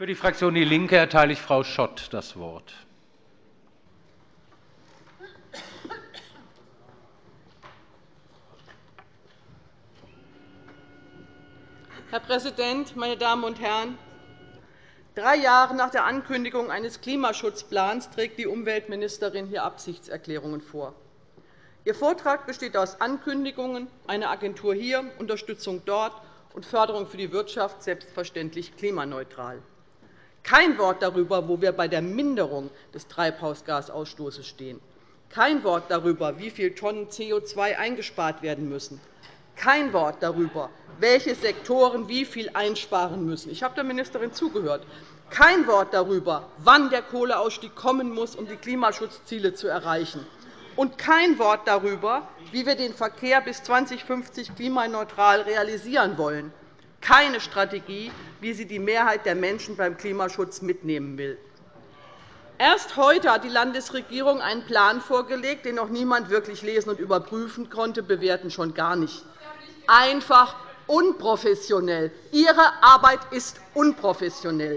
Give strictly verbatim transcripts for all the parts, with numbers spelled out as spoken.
Für die Fraktion DIE LINKE erteile ich Frau Schott das Wort. Herr Präsident, meine Damen und Herren! Drei Jahre nach der Ankündigung eines Klimaschutzplans trägt die Umweltministerin hier Absichtserklärungen vor. Ihr Vortrag besteht aus Ankündigungen, eine Agentur hier, Unterstützung dort und Förderung für die Wirtschaft, selbstverständlich klimaneutral. Kein Wort darüber, wo wir bei der Minderung des Treibhausgasausstoßes stehen. Kein Wort darüber, wie viele Tonnen C O zwei eingespart werden müssen. Kein Wort darüber, welche Sektoren wie viel einsparen müssen. Ich habe der Ministerin zugehört. Kein Wort darüber, wann der Kohleausstieg kommen muss, um die Klimaschutzziele zu erreichen. Und kein Wort darüber, wie wir den Verkehr bis zweitausendfünfzig klimaneutral realisieren wollen. Keine Strategie, wie sie die Mehrheit der Menschen beim Klimaschutz mitnehmen will. Erst heute hat die Landesregierung einen Plan vorgelegt, den noch niemand wirklich lesen und überprüfen konnte, bewerten schon gar nicht. Einfach unprofessionell. Ihre Arbeit ist unprofessionell.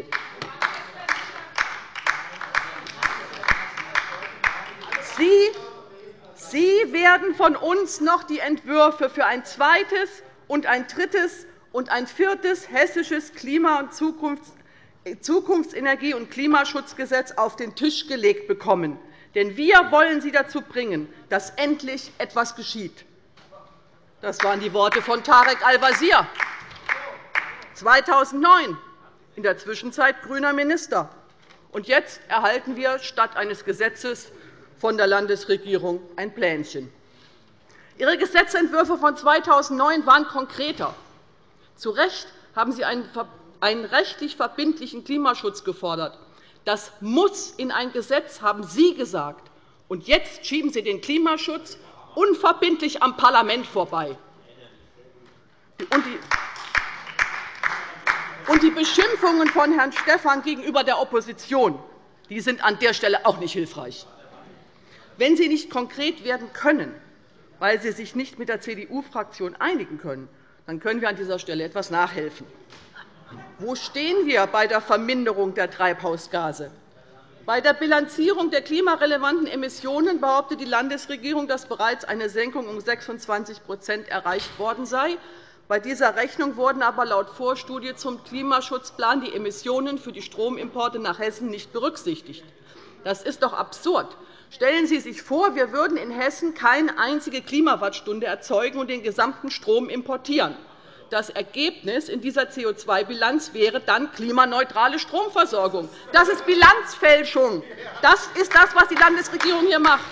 Sie, Sie werden von uns noch die Entwürfe für ein zweites und ein drittes und ein viertes hessisches Klima- und Zukunftsenergie- und Klimaschutzgesetz auf den Tisch gelegt bekommen. Denn wir wollen Sie dazu bringen, dass endlich etwas geschieht. Das waren die Worte von Tarek Al-Wazir, zweitausendneun, in der Zwischenzeit grüner Minister. Und jetzt erhalten wir statt eines Gesetzes von der Landesregierung ein Plänchen. Ihre Gesetzentwürfe von zweitausendneun waren konkreter. Zu Recht haben Sie einen rechtlich verbindlichen Klimaschutz gefordert. Das muss in ein Gesetz, haben Sie gesagt. Und jetzt schieben Sie den Klimaschutz unverbindlich am Parlament vorbei. Und die Beschimpfungen von Herrn Stephan gegenüber der Opposition die sind an der Stelle auch nicht hilfreich. Wenn Sie nicht konkret werden können, weil Sie sich nicht mit der C D U-Fraktion einigen können, dann können wir an dieser Stelle etwas nachhelfen. Wo stehen wir bei der Verminderung der Treibhausgase? Bei der Bilanzierung der klimarelevanten Emissionen behauptet die Landesregierung, dass bereits eine Senkung um sechsundzwanzig erreicht worden sei. Bei dieser Rechnung wurden aber laut Vorstudie zum Klimaschutzplan die Emissionen für die Stromimporte nach Hessen nicht berücksichtigt. Das ist doch absurd. Stellen Sie sich vor, wir würden in Hessen keine einzige Klimawattstunde erzeugen und den gesamten Strom importieren. Das Ergebnis in dieser C O zwei Bilanz wäre dann klimaneutrale Stromversorgung. Das ist Bilanzfälschung. Das ist das, was die Landesregierung hier macht.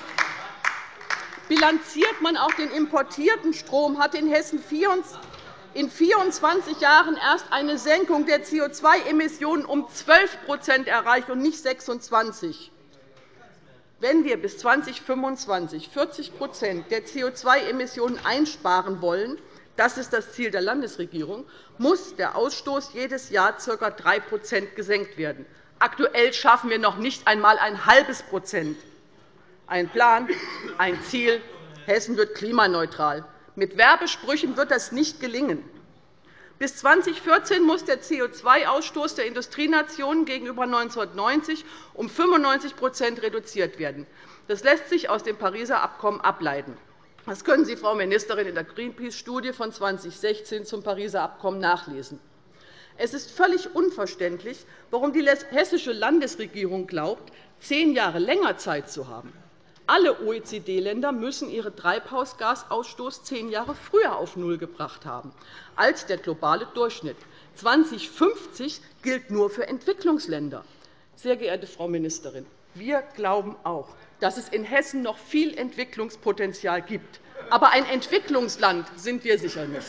Bilanziert man auch den importierten Strom, hat in Hessen in vierundzwanzig Jahren erst eine Senkung der C O zwei Emissionen um zwölf erreicht und nicht sechsundzwanzig. Wenn wir bis zweitausendfünfundzwanzig vierzig der C O zwei Emissionen einsparen wollen, das ist das Ziel der Landesregierung, muss der Ausstoß jedes Jahr ca. drei gesenkt werden. Aktuell schaffen wir noch nicht einmal ein halbes Prozent. Ein Plan, ein Ziel, Hessen wird klimaneutral. Mit Werbesprüchen wird das nicht gelingen. Bis zweitausendvierzehn muss der C O zwei Ausstoß der Industrienationen gegenüber neunzehnhundertneunzig um fünfundneunzig reduziert werden. Das lässt sich aus dem Pariser Abkommen ableiten. Das können Sie, Frau Ministerin, in der Greenpeace-Studie von zweitausendsechzehn zum Pariser Abkommen nachlesen. Es ist völlig unverständlich, warum die hessische Landesregierung glaubt, zehn Jahre länger Zeit zu haben. Alle O E C D-Länder müssen ihren Treibhausgasausstoß zehn Jahre früher auf Null gebracht haben als der globale Durchschnitt. zweitausendfünfzig gilt nur für Entwicklungsländer. Sehr geehrte Frau Ministerin, wir glauben auch, dass es in Hessen noch viel Entwicklungspotenzial gibt. Aber ein Entwicklungsland sind wir sicher nicht.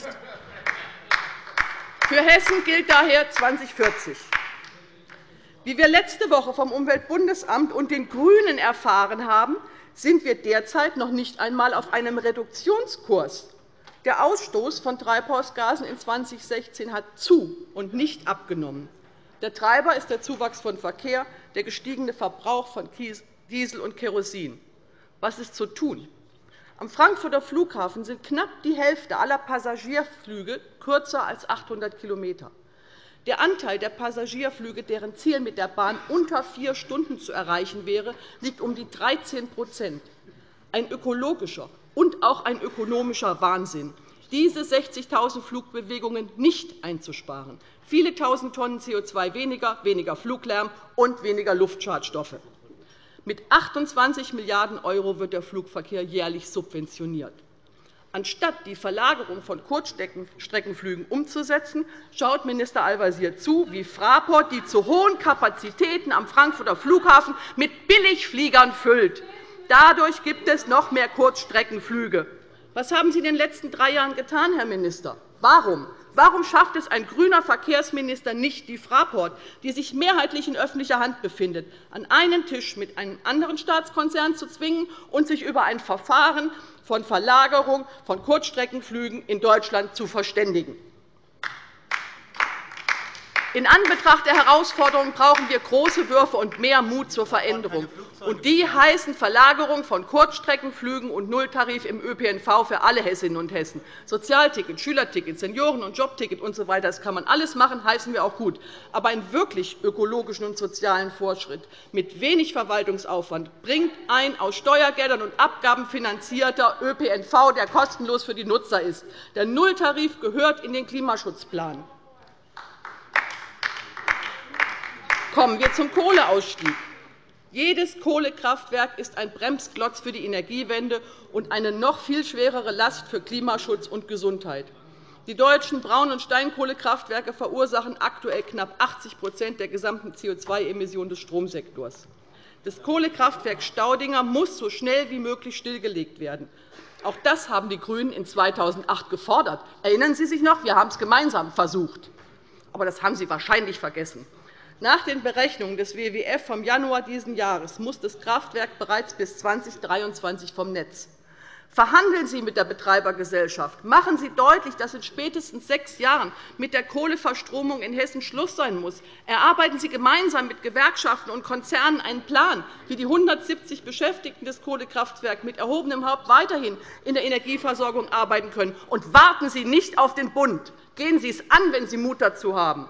Für Hessen gilt daher zweitausendvierzig. Wie wir letzte Woche vom Umweltbundesamt und den GRÜNEN erfahren haben, sind wir derzeit noch nicht einmal auf einem Reduktionskurs. Der Ausstoß von Treibhausgasen in zweitausendsechzehn hat zu- und nicht abgenommen. Der Treiber ist der Zuwachs von Verkehr, der gestiegene Verbrauch von Diesel und Kerosin. Was ist zu tun? Am Frankfurter Flughafen sind knapp die Hälfte aller Passagierflüge kürzer als achthundert Kilometer. Der Anteil der Passagierflüge, deren Ziel mit der Bahn unter vier Stunden zu erreichen wäre, liegt um die dreizehn Ein ökologischer und auch ein ökonomischer Wahnsinn, diese sechzigtausend Flugbewegungen nicht einzusparen. Viele Tausend Tonnen C O zwei weniger, weniger Fluglärm und weniger Luftschadstoffe. Mit achtundzwanzig Milliarden € wird der Flugverkehr jährlich subventioniert. Anstatt die Verlagerung von Kurzstreckenflügen umzusetzen, schaut Minister Al-Wazir zu, wie Fraport die zu hohen Kapazitäten am Frankfurter Flughafen mit Billigfliegern füllt. Dadurch gibt es noch mehr Kurzstreckenflüge. Was haben Sie in den letzten drei Jahren getan, Herr Minister? Warum? Warum schafft es ein grüner Verkehrsminister nicht, die Fraport, die sich mehrheitlich in öffentlicher Hand befindet, an einen Tisch mit einem anderen Staatskonzern zu zwingen und sich über ein Verfahren von Verlagerung von Kurzstreckenflügen in Deutschland zu verständigen? In Anbetracht der Herausforderungen brauchen wir große Würfe und mehr Mut zur Veränderung. Und die heißen Verlagerung von Kurzstreckenflügen und Nulltarif im Ö P N V für alle Hessinnen und Hessen. Sozialticket, Schülerticket, Senioren- und Jobticket usw. So das kann man alles machen, heißen wir auch gut. Aber einen wirklich ökologischen und sozialen Fortschritt mit wenig Verwaltungsaufwand bringt ein aus Steuergeldern und Abgaben finanzierter Ö P N V, der kostenlos für die Nutzer ist. Der Nulltarif gehört in den Klimaschutzplan. Kommen wir zum Kohleausstieg. Jedes Kohlekraftwerk ist ein Bremsklotz für die Energiewende und eine noch viel schwerere Last für Klimaschutz und Gesundheit. Die deutschen Braun- und Steinkohlekraftwerke verursachen aktuell knapp achtzig der gesamten C O zwei Emissionen des Stromsektors. Das Kohlekraftwerk Staudinger muss so schnell wie möglich stillgelegt werden. Auch das haben die GRÜNEN in zweitausendacht gefordert. Erinnern Sie sich noch? Wir haben es gemeinsam versucht. Aber das haben Sie wahrscheinlich vergessen. Nach den Berechnungen des W W F vom Januar dieses Jahres muss das Kraftwerk bereits bis zweitausenddreiundzwanzig vom Netz. Verhandeln Sie mit der Betreibergesellschaft. Machen Sie deutlich, dass in spätestens sechs Jahren mit der Kohleverstromung in Hessen Schluss sein muss. Erarbeiten Sie gemeinsam mit Gewerkschaften und Konzernen einen Plan, wie die hundertsiebzig Beschäftigten des Kohlekraftwerks mit erhobenem Haupt weiterhin in der Energieversorgung arbeiten können. Und warten Sie nicht auf den Bund. Gehen Sie es an, wenn Sie Mut dazu haben.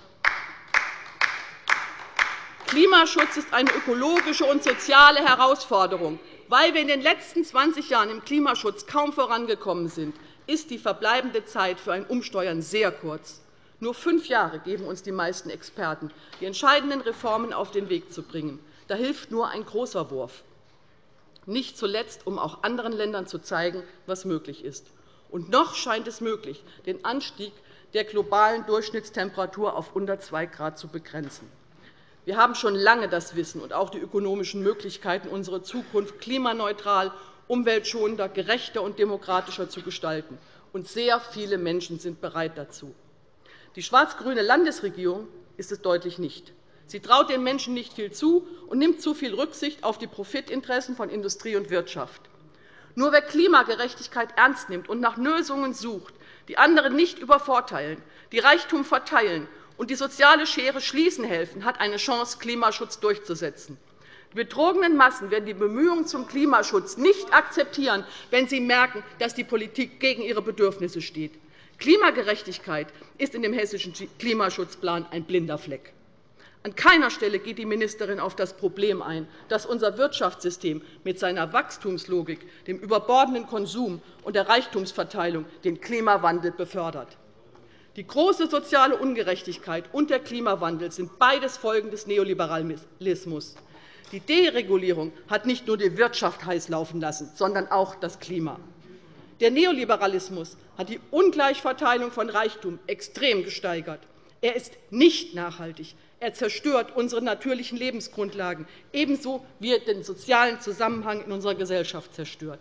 Klimaschutz ist eine ökologische und soziale Herausforderung. Weil wir in den letzten zwanzig Jahren im Klimaschutz kaum vorangekommen sind, ist die verbleibende Zeit für ein Umsteuern sehr kurz. Nur fünf Jahre geben uns die meisten Experten, die entscheidenden Reformen auf den Weg zu bringen. Da hilft nur ein großer Wurf, nicht zuletzt, um auch anderen Ländern zu zeigen, was möglich ist. Und noch scheint es möglich, den Anstieg der globalen Durchschnittstemperatur auf unter zwei Grad zu begrenzen. Wir haben schon lange das Wissen und auch die ökonomischen Möglichkeiten, unsere Zukunft klimaneutral, umweltschonender, gerechter und demokratischer zu gestalten. Und sehr viele Menschen sind bereit dazu. Die schwarz-grüne Landesregierung ist es deutlich nicht. Sie traut den Menschen nicht viel zu und nimmt zu viel Rücksicht auf die Profitinteressen von Industrie und Wirtschaft. Nur wer Klimagerechtigkeit ernst nimmt und nach Lösungen sucht, die andere nicht übervorteilen, die Reichtum verteilen und die soziale Schere schließen helfen, hat eine Chance, Klimaschutz durchzusetzen. Die betrogenen Massen werden die Bemühungen zum Klimaschutz nicht akzeptieren, wenn sie merken, dass die Politik gegen ihre Bedürfnisse steht. Klimagerechtigkeit ist in dem hessischen Klimaschutzplan ein blinder Fleck. An keiner Stelle geht die Ministerin auf das Problem ein, dass unser Wirtschaftssystem mit seiner Wachstumslogik, dem überbordenden Konsum und der Reichtumsverteilung den Klimawandel befördert. Die große soziale Ungerechtigkeit und der Klimawandel sind beides Folgen des Neoliberalismus. Die Deregulierung hat nicht nur die Wirtschaft heiß laufen lassen, sondern auch das Klima. Der Neoliberalismus hat die Ungleichverteilung von Reichtum extrem gesteigert. Er ist nicht nachhaltig. Er zerstört unsere natürlichen Lebensgrundlagen, ebenso wie er den sozialen Zusammenhang in unserer Gesellschaft zerstört.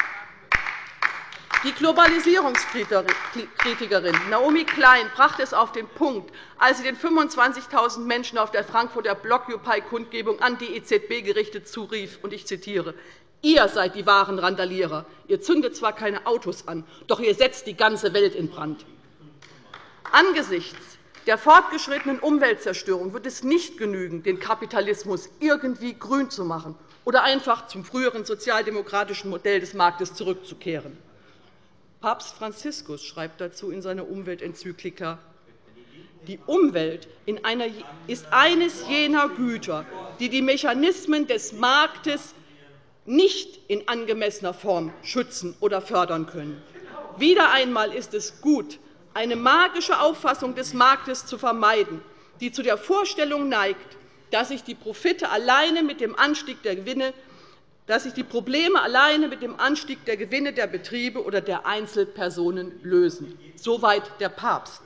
Die Globalisierungskritikerin Naomi Klein brachte es auf den Punkt, als sie den fünfundzwanzigtausend Menschen auf der Frankfurter Blockupy-Kundgebung an die E Z B gerichtet zurief, und ich zitiere, »Ihr seid die wahren Randalierer. Ihr zündet zwar keine Autos an, doch ihr setzt die ganze Welt in Brand.« Angesichts der fortgeschrittenen Umweltzerstörung wird es nicht genügen, den Kapitalismus irgendwie grün zu machen oder einfach zum früheren sozialdemokratischen Modell des Marktes zurückzukehren. Papst Franziskus schreibt dazu in seiner Umweltenzyklika, Die Umwelt ist eines jener Güter, die die Mechanismen des Marktes nicht in angemessener Form schützen oder fördern können. Wieder einmal ist es gut, eine magische Auffassung des Marktes zu vermeiden, die zu der Vorstellung neigt, dass sich die Profite alleine mit dem Anstieg der Gewinne dass sich die Probleme alleine mit dem Anstieg der Gewinne der Betriebe oder der Einzelpersonen lösen. Soweit der Papst.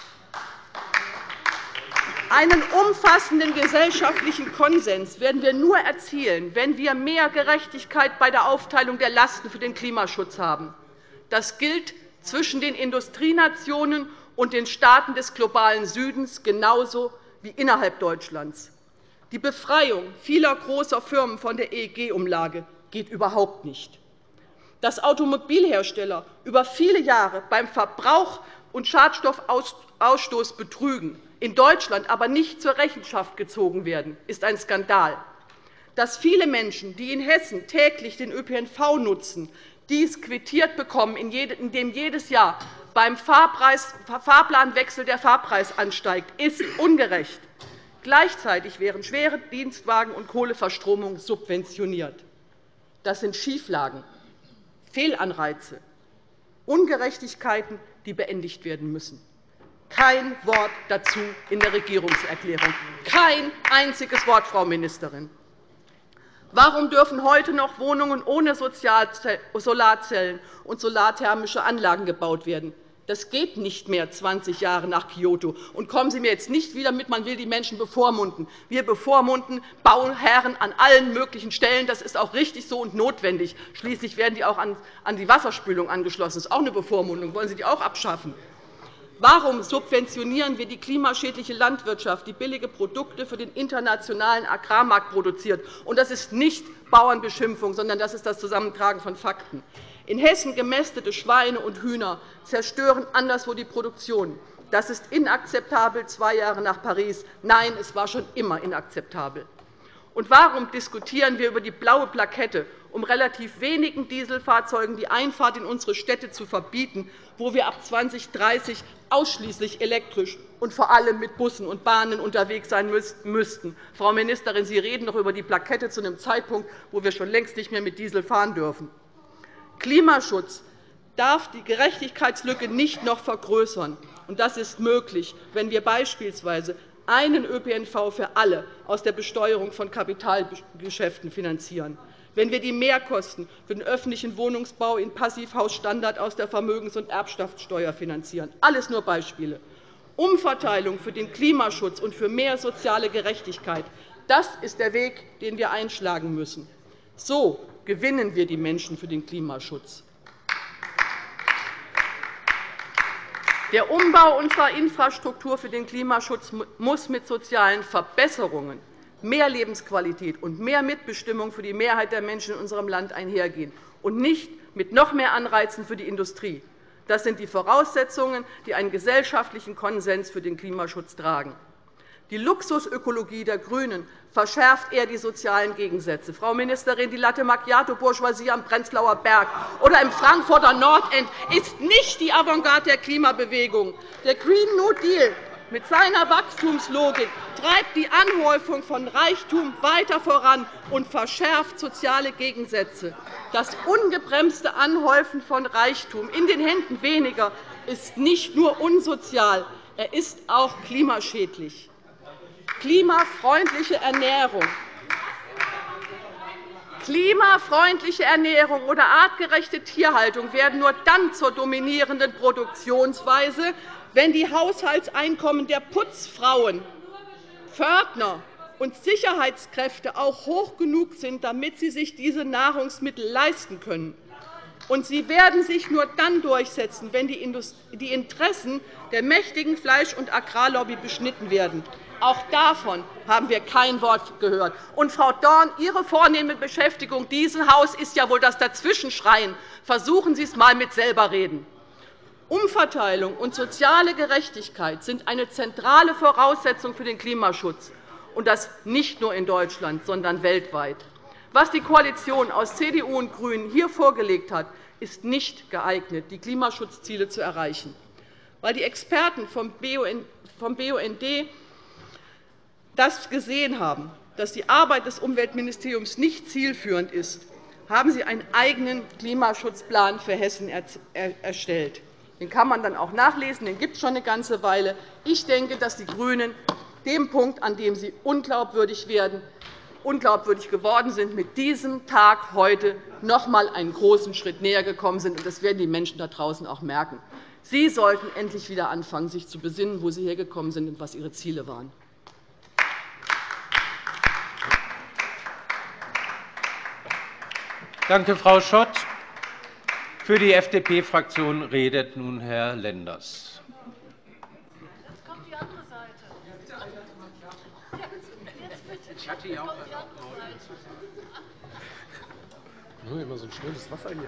Einen umfassenden gesellschaftlichen Konsens werden wir nur erzielen, wenn wir mehr Gerechtigkeit bei der Aufteilung der Lasten für den Klimaschutz haben. Das gilt zwischen den Industrienationen und den Staaten des globalen Südens genauso wie innerhalb Deutschlands. Die Befreiung vieler großer Firmen von der E E G-Umlage geht überhaupt nicht. Dass Automobilhersteller über viele Jahre beim Verbrauch und Schadstoffausstoß betrügen, in Deutschland aber nicht zur Rechenschaft gezogen werden, ist ein Skandal. Dass viele Menschen, die in Hessen täglich den Ö P N V nutzen, dies quittiert bekommen, indem jedes Jahr beim Fahrplanwechsel der Fahrpreis ansteigt, ist ungerecht. Gleichzeitig werden schwere Dienstwagen und Kohleverstromung subventioniert. Das sind Schieflagen, Fehlanreize, Ungerechtigkeiten, die beendigt werden müssen. Kein Wort dazu in der Regierungserklärung. Kein einziges Wort, Frau Ministerin. Warum dürfen heute noch Wohnungen ohne Solarzellen und solarthermische Anlagen gebaut werden? Das geht nicht mehr zwanzig Jahre nach Kyoto. Und kommen Sie mir jetzt nicht wieder mit, man will die Menschen bevormunden. Wir bevormunden Bauherren an allen möglichen Stellen. Das ist auch richtig so und notwendig. Schließlich werden die auch an die Wasserspülung angeschlossen. Das ist auch eine Bevormundung. Wollen Sie die auch abschaffen? Warum subventionieren wir die klimaschädliche Landwirtschaft, die billige Produkte für den internationalen Agrarmarkt produziert? Und das ist nicht Bauernbeschimpfung, sondern das ist das Zusammentragen von Fakten. In Hessen gemästete Schweine und Hühner zerstören anderswo die Produktion. Das ist inakzeptabel, zwei Jahre nach Paris. Nein, es war schon immer inakzeptabel. Und warum diskutieren wir über die blaue Plakette, um relativ wenigen Dieselfahrzeugen die Einfahrt in unsere Städte zu verbieten, wo wir ab zweitausenddreißig ausschließlich elektrisch und vor allem mit Bussen und Bahnen unterwegs sein müssten? Frau Ministerin, Sie reden doch über die Plakette zu einem Zeitpunkt, wo wir schon längst nicht mehr mit Diesel fahren dürfen. Klimaschutz darf die Gerechtigkeitslücke nicht noch vergrößern. Das ist möglich, wenn wir beispielsweise einen Ö P N V für alle aus der Besteuerung von Kapitalgeschäften finanzieren, wenn wir die Mehrkosten für den öffentlichen Wohnungsbau in Passivhausstandard aus der Vermögens- und Erbschaftssteuer finanzieren. Alles nur Beispiele. Umverteilung für den Klimaschutz und für mehr soziale Gerechtigkeit, das ist der Weg, den wir einschlagen müssen. So gewinnen wir die Menschen für den Klimaschutz. Der Umbau unserer Infrastruktur für den Klimaschutz muss mit sozialen Verbesserungen, mehr Lebensqualität und mehr Mitbestimmung für die Mehrheit der Menschen in unserem Land einhergehen und nicht mit noch mehr Anreizen für die Industrie. Das sind die Voraussetzungen, die einen gesellschaftlichen Konsens für den Klimaschutz tragen. Die Luxusökologie der GRÜNEN verschärft eher die sozialen Gegensätze. Frau Ministerin, die Latte-Macchiato-Bourgeoisie am Prenzlauer Berg oder im Frankfurter Nordend ist nicht die Avantgarde der Klimabewegung. Der Green New Deal mit seiner Wachstumslogik treibt die Anhäufung von Reichtum weiter voran und verschärft soziale Gegensätze. Das ungebremste Anhäufen von Reichtum in den Händen weniger ist nicht nur unsozial, er ist auch klimaschädlich. Klimafreundliche Ernährung. Klimafreundliche Ernährung oder artgerechte Tierhaltung werden nur dann zur dominierenden Produktionsweise, wenn die Haushaltseinkommen der Putzfrauen, Pförtner und Sicherheitskräfte auch hoch genug sind, damit sie sich diese Nahrungsmittel leisten können. Und sie werden sich nur dann durchsetzen, wenn die Interessen der mächtigen Fleisch- und Agrarlobby beschnitten werden. Auch davon haben wir kein Wort gehört. Und, Frau Dorn, Ihre vornehme Beschäftigung dieses Haus ist ja wohl das Dazwischenschreien. Versuchen Sie es einmal mit selberreden. Umverteilung und soziale Gerechtigkeit sind eine zentrale Voraussetzung für den Klimaschutz, und das nicht nur in Deutschland, sondern weltweit. Was die Koalition aus C D U und GRÜNEN hier vorgelegt hat, ist nicht geeignet, die Klimaschutzziele zu erreichen. weil die Experten vom B U N D das gesehen haben, dass die Arbeit des Umweltministeriums nicht zielführend ist, haben Sie einen eigenen Klimaschutzplan für Hessen erstellt. Den kann man dann auch nachlesen, den gibt es schon eine ganze Weile. Ich denke, dass die GRÜNEN dem Punkt, an dem sie unglaubwürdig werden, unglaubwürdig geworden sind, mit diesem Tag heute noch einmal einen großen Schritt näher gekommen sind. Das werden die Menschen da draußen auch merken. Sie sollten endlich wieder anfangen, sich zu besinnen, wo Sie hergekommen sind und was Ihre Ziele waren. Danke, Frau Schott. Für die F D P-Fraktion redet nun Herr Lenders. Jetzt kommt die andere Seite. Ich hatte ja auch nur immer so ein schnelles Wasser hier.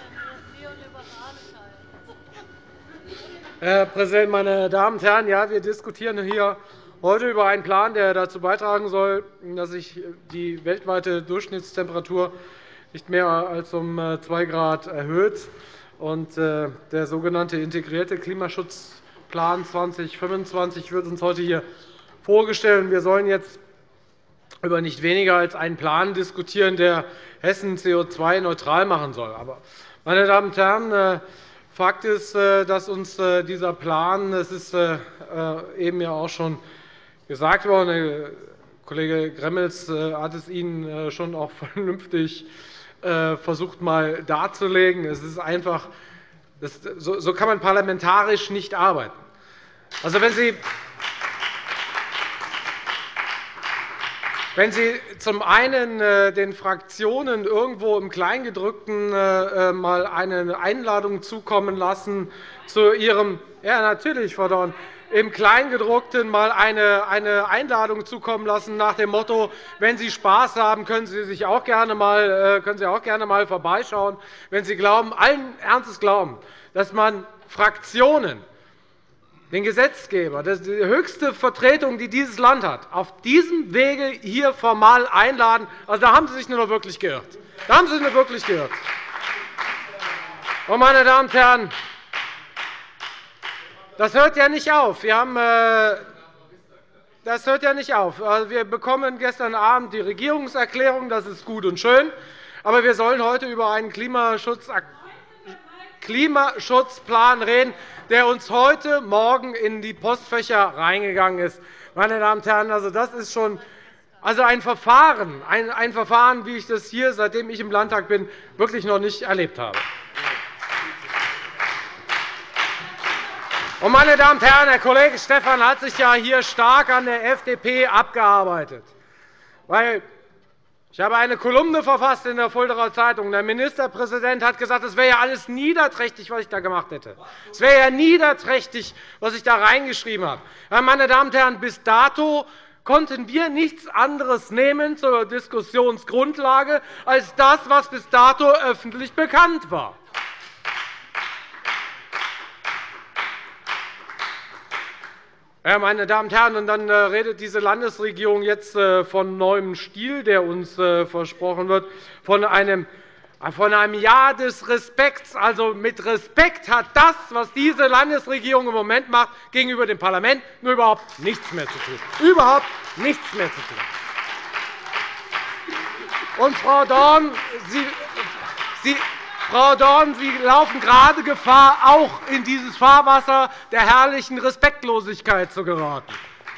Herr Präsident, meine Damen und Herren! Ja, wir diskutieren hier heute über einen Plan, der dazu beitragen soll, dass sich die weltweite Durchschnittstemperatur nicht mehr als um zwei Grad erhöht. Der sogenannte integrierte Klimaschutzplan zweitausendfünfundzwanzig wird uns heute hier vorgestellt. Wir sollen jetzt über nicht weniger als einen Plan diskutieren, der Hessen C O zwei neutral machen soll. Aber, meine Damen und Herren, Fakt ist, dass uns dieser Plan, das ist eben ja auch schon gesagt worden, der Kollege Gremmels hat es Ihnen schon auch vernünftig versucht mal darzulegen. Es ist einfach, das, so, so kann man parlamentarisch nicht arbeiten. Also, wenn Sie, wenn Sie zum einen den Fraktionen irgendwo im Kleingedruckten mal eine Einladung zukommen lassen zu Ihrem, ja natürlich, Frau Dorn, im Kleingedruckten mal eine Einladung zukommen lassen nach dem Motto, wenn Sie Spaß haben, können Sie sich auch gerne mal, können Sie auch gerne mal vorbeischauen. Wenn Sie glauben, allen Ernstes glauben, dass man Fraktionen, den Gesetzgeber, die höchste Vertretung, die dieses Land hat, auf diesem Wege hier formal einladen, also da haben Sie sich nur wirklich geirrt. Da haben Sie sich nur wirklich geirrt. Und, meine Damen und Herren, das hört ja nicht auf. Wir haben, das hört ja nicht auf. Wir bekommen gestern Abend die Regierungserklärung. Das ist gut und schön. Aber wir sollen heute über einen Klimaschutzplan reden, der uns heute Morgen in die Postfächer reingegangen ist. Meine Damen und Herren, also das ist schon also ein Verfahren, ein, ein Verfahren, wie ich das hier, seitdem ich im Landtag bin, wirklich noch nicht erlebt habe. Und, meine Damen und Herren, Herr Kollege Stephan hat sich ja hier stark an der F D P abgearbeitet. Weil ich habe eine Kolumne verfasst in der Fuldaer Zeitung. Der Ministerpräsident hat gesagt, es wäre ja alles niederträchtig, was ich da gemacht hätte. Es wäre ja niederträchtig, was ich da reingeschrieben habe. Meine Damen und Herren, bis dato konnten wir nichts anderes nehmen zur Diskussionsgrundlage als das, was bis dato öffentlich bekannt war. Ja, meine Damen und Herren, und dann redet diese Landesregierung jetzt von neuem Stil, der uns versprochen wird, von einem, von einem Jahr des Respekts. Also mit Respekt hat das, was diese Landesregierung im Moment macht, gegenüber dem Parlament nur überhaupt nichts mehr zu tun. Überhaupt nichts mehr zu tun. Und, Frau Dorn, Sie, Sie Frau Dorn, Sie laufen gerade Gefahr, auch in dieses Fahrwasser der herrlichen Respektlosigkeit zu geraten.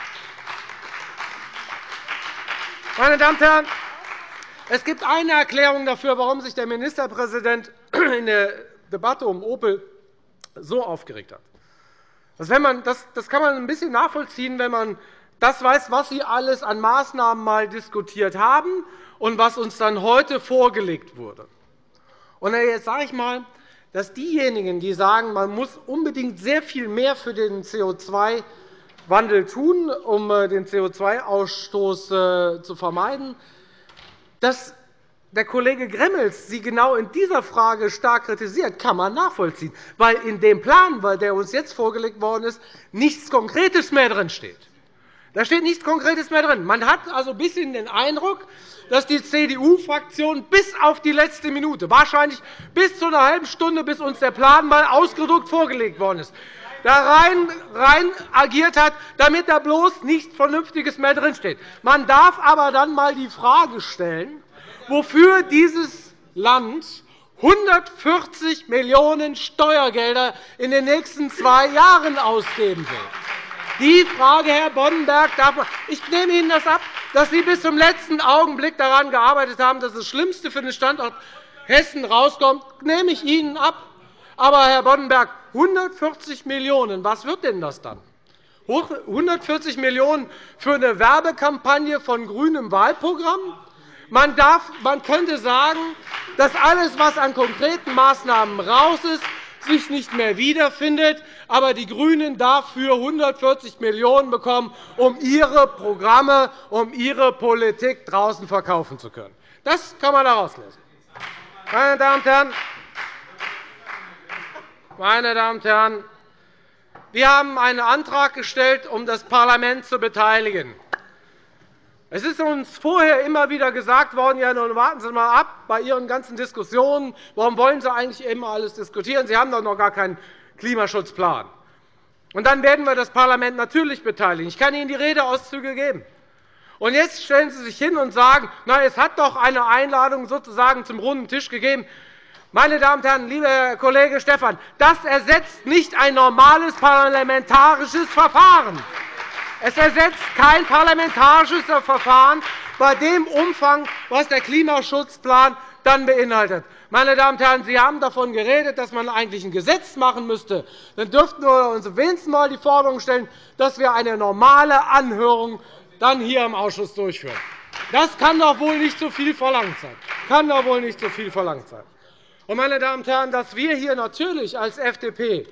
Meine Damen und Herren, es gibt eine Erklärung dafür, warum sich der Ministerpräsident in der Debatte um Opel so aufgeregt hat. Das kann man ein bisschen nachvollziehen, wenn man das weiß, was Sie alles an Maßnahmen mal diskutiert haben und was uns dann heute vorgelegt wurde. Und jetzt sage ich einmal, dass diejenigen, die sagen, man muss unbedingt sehr viel mehr für den C O zwei Wandel tun, um den C O zwei Ausstoß zu vermeiden, dass der Kollege Gremmels Sie genau in dieser Frage stark kritisiert, kann man nachvollziehen, weil in dem Plan, der uns jetzt vorgelegt worden ist, nichts Konkretes mehr drinsteht. Da steht nichts Konkretes mehr drin. Man hat also ein bisschen den Eindruck, dass die C D U-Fraktion bis auf die letzte Minute, wahrscheinlich bis zu einer halben Stunde, bis uns der Plan mal ausgedruckt vorgelegt worden ist, da rein, rein agiert hat, damit da bloß nichts Vernünftiges mehr drinsteht. Man darf aber dann einmal die Frage stellen, wofür dieses Land hundertvierzig Millionen € Steuergelder in den nächsten zwei Jahren ausgeben will. Die Frage, Herr Boddenberg, darf man, ich nehme Ihnen das ab, dass Sie bis zum letzten Augenblick daran gearbeitet haben, dass das Schlimmste für den Standort Hessen rauskommt, nehme ich Ihnen ab. Aber, Herr Boddenberg, hundertvierzig Millionen €, was wird denn das dann? hundertvierzig Millionen € für eine Werbekampagne von grünem Wahlprogramm? Man, darf, man könnte sagen, dass alles, was an konkreten Maßnahmen raus ist, sich nicht mehr wiederfindet, aber die GRÜNEN dafür hundertvierzig Millionen € bekommen, um ihre Programme, um ihre Politik draußen verkaufen zu können. Das kann man daraus lesen. Meine Damen und Herren, meine Damen und Herren, wir haben einen Antrag gestellt, um das Parlament zu beteiligen. Es ist uns vorher immer wieder gesagt worden, ja, nun warten Sie einmal ab bei Ihren ganzen Diskussionen. Warum wollen Sie eigentlich immer alles diskutieren? Sie haben doch noch gar keinen Klimaschutzplan. Und dann werden wir das Parlament natürlich beteiligen. Ich kann Ihnen die Redeauszüge geben. Und jetzt stellen Sie sich hin und sagen, na, es hat doch eine Einladung sozusagen zum runden Tisch gegeben. Meine Damen und Herren, lieber Herr Kollege Stephan, das ersetzt nicht ein normales parlamentarisches Verfahren. Es ersetzt kein parlamentarisches Verfahren bei dem Umfang, was der Klimaschutzplan dann beinhaltet. Meine Damen und Herren, Sie haben davon geredet, dass man eigentlich ein Gesetz machen müsste. Dann dürften wir uns wenigstens einmal die Forderung stellen, dass wir eine normale Anhörung dann hier im Ausschuss durchführen. Das kann doch wohl nicht so viel verlangt sein. Kann doch wohl nicht so viel verlangt sein. Und, meine Damen und Herren, dass wir hier natürlich als F D P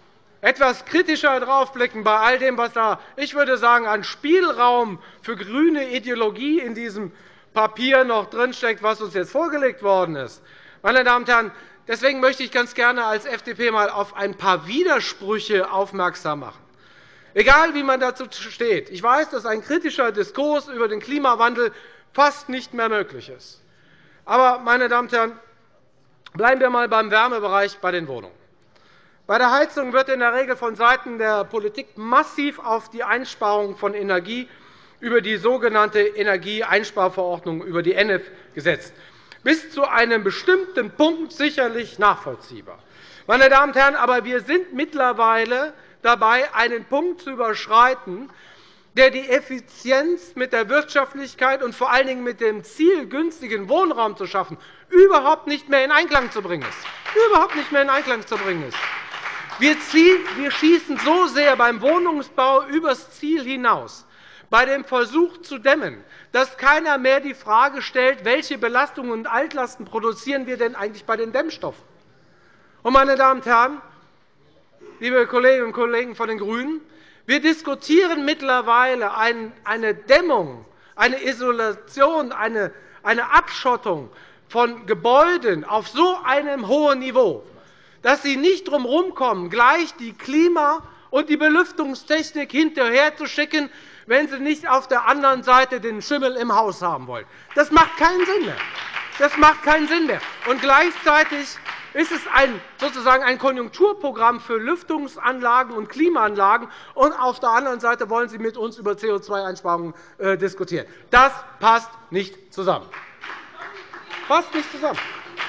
etwas kritischer draufblicken bei all dem, was da, ich würde sagen, an Spielraum für grüne Ideologie in diesem Papier noch drinsteckt, was uns jetzt vorgelegt worden ist. Meine Damen und Herren, deswegen möchte ich ganz gerne als F D P einmal auf ein paar Widersprüche aufmerksam machen. Egal, wie man dazu steht. Ich weiß, dass ein kritischer Diskurs über den Klimawandel fast nicht mehr möglich ist. Aber, meine Damen und Herren, bleiben wir einmal beim Wärmebereich bei den Wohnungen. Bei der Heizung wird in der Regel vonseiten der Politik massiv auf die Einsparung von Energie über die sogenannte Energieeinsparverordnung, über die E N E F, gesetzt. Bis zu einem bestimmten Punkt sicherlich nachvollziehbar. Meine Damen und Herren, aber wir sind mittlerweile dabei, einen Punkt zu überschreiten, der die Effizienz mit der Wirtschaftlichkeit und vor allen Dingen mit dem Ziel, günstigen Wohnraum zu schaffen, überhaupt nicht mehr in Einklang zu bringen ist. Überhaupt nicht mehr in Einklang zu bringen ist. Wir schießen so sehr beim Wohnungsbau übers Ziel hinaus, bei dem Versuch zu dämmen, dass keiner mehr die Frage stellt, welche Belastungen und Altlasten produzieren wir denn eigentlich bei den Dämmstoffen. Und, meine Damen und Herren, liebe Kolleginnen und Kollegen von den GRÜNEN, wir diskutieren mittlerweile eine Dämmung, eine Isolation, eine Abschottung von Gebäuden auf so einem hohen Niveau, dass Sie nicht drum herumkommen, gleich die Klima- und die Belüftungstechnik hinterherzuschicken, wenn Sie nicht auf der anderen Seite den Schimmel im Haus haben wollen. Das macht keinen Sinn mehr. Das macht keinen Sinn mehr. Und gleichzeitig ist es ein, sozusagen ein Konjunkturprogramm für Lüftungsanlagen und Klimaanlagen, und auf der anderen Seite wollen Sie mit uns über C O zwei Einsparungen diskutieren. Das passt nicht zusammen. Passt nicht zusammen.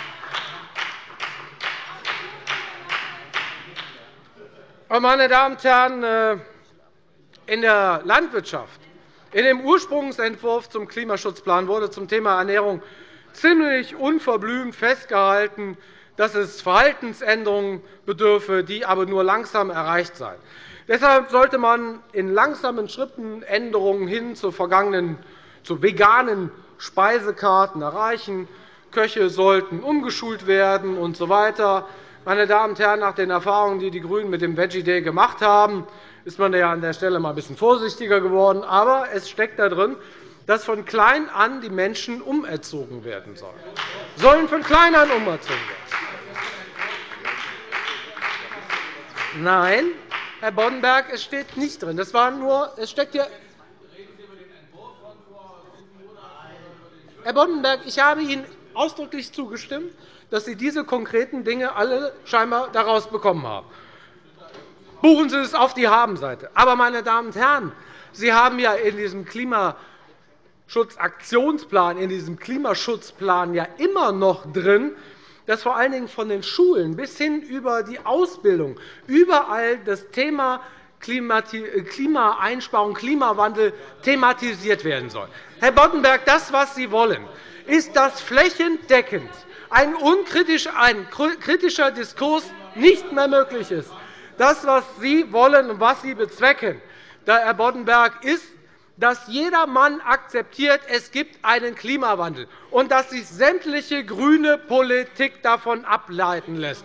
Meine Damen und Herren, in der Landwirtschaft, in dem Ursprungsentwurf zum Klimaschutzplan wurde zum Thema Ernährung ziemlich unverblümt festgehalten, dass es Verhaltensänderungen bedürfe, die aber nur langsam erreicht seien. Deshalb sollte man in langsamen Schritten Änderungen hin zu vergangenen, zu veganen Speisekarten erreichen. Köche sollten umgeschult werden usw. So Meine Damen und Herren, nach den Erfahrungen, die die GRÜNEN mit dem Veggie Day gemacht haben, ist man ja an der Stelle mal ein bisschen vorsichtiger geworden. Aber es steckt da drin, dass von klein an die Menschen umerzogen werden sollen. Sollen von klein an umerzogen werden. Nein, Herr Boddenberg, es steht nicht drin. Das war nur, es steckt hier. Herr Boddenberg, ich habe Ihnen ausdrücklich zugestimmt, dass Sie diese konkreten Dinge alle scheinbar daraus bekommen haben. buchen Sie es auf die Habenseite. Aber, meine Damen und Herren, Sie haben ja in diesem Klimaschutzaktionsplan, in diesem Klimaschutzplan ja immer noch drin, dass vor allen Dingen von den Schulen bis hin über die Ausbildung überall das Thema Klimaeinsparung, Klimawandel thematisiert werden soll. Herr Boddenberg, das, was Sie wollen, ist, dass flächendeckend ein unkritischer Diskurs nicht mehr möglich ist. Das, was Sie wollen und was Sie bezwecken, Herr Boddenberg, ist, dass jedermann akzeptiert, es gibt einen Klimawandel und dass sich sämtliche grüne Politik davon ableiten lässt.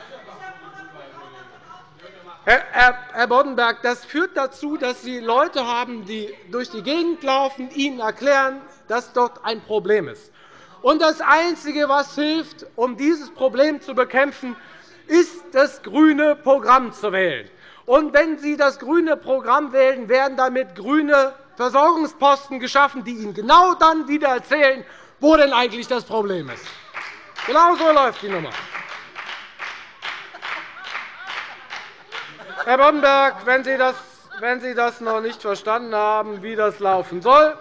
Herr Boddenberg, das führt dazu, dass Sie Leute haben, die durch die Gegend laufen, Ihnen erklären, dass dort ein Problem ist. Und das Einzige, was hilft, um dieses Problem zu bekämpfen, ist, das grüne Programm zu wählen. Und wenn Sie das grüne Programm wählen, werden damit grüne Versorgungsposten geschaffen, die Ihnen genau dann wieder erzählen, wo denn eigentlich das Problem ist. Genau so läuft die Nummer. Herr Boddenberg, wenn Sie, das, wenn Sie das noch nicht verstanden haben, wie das laufen soll,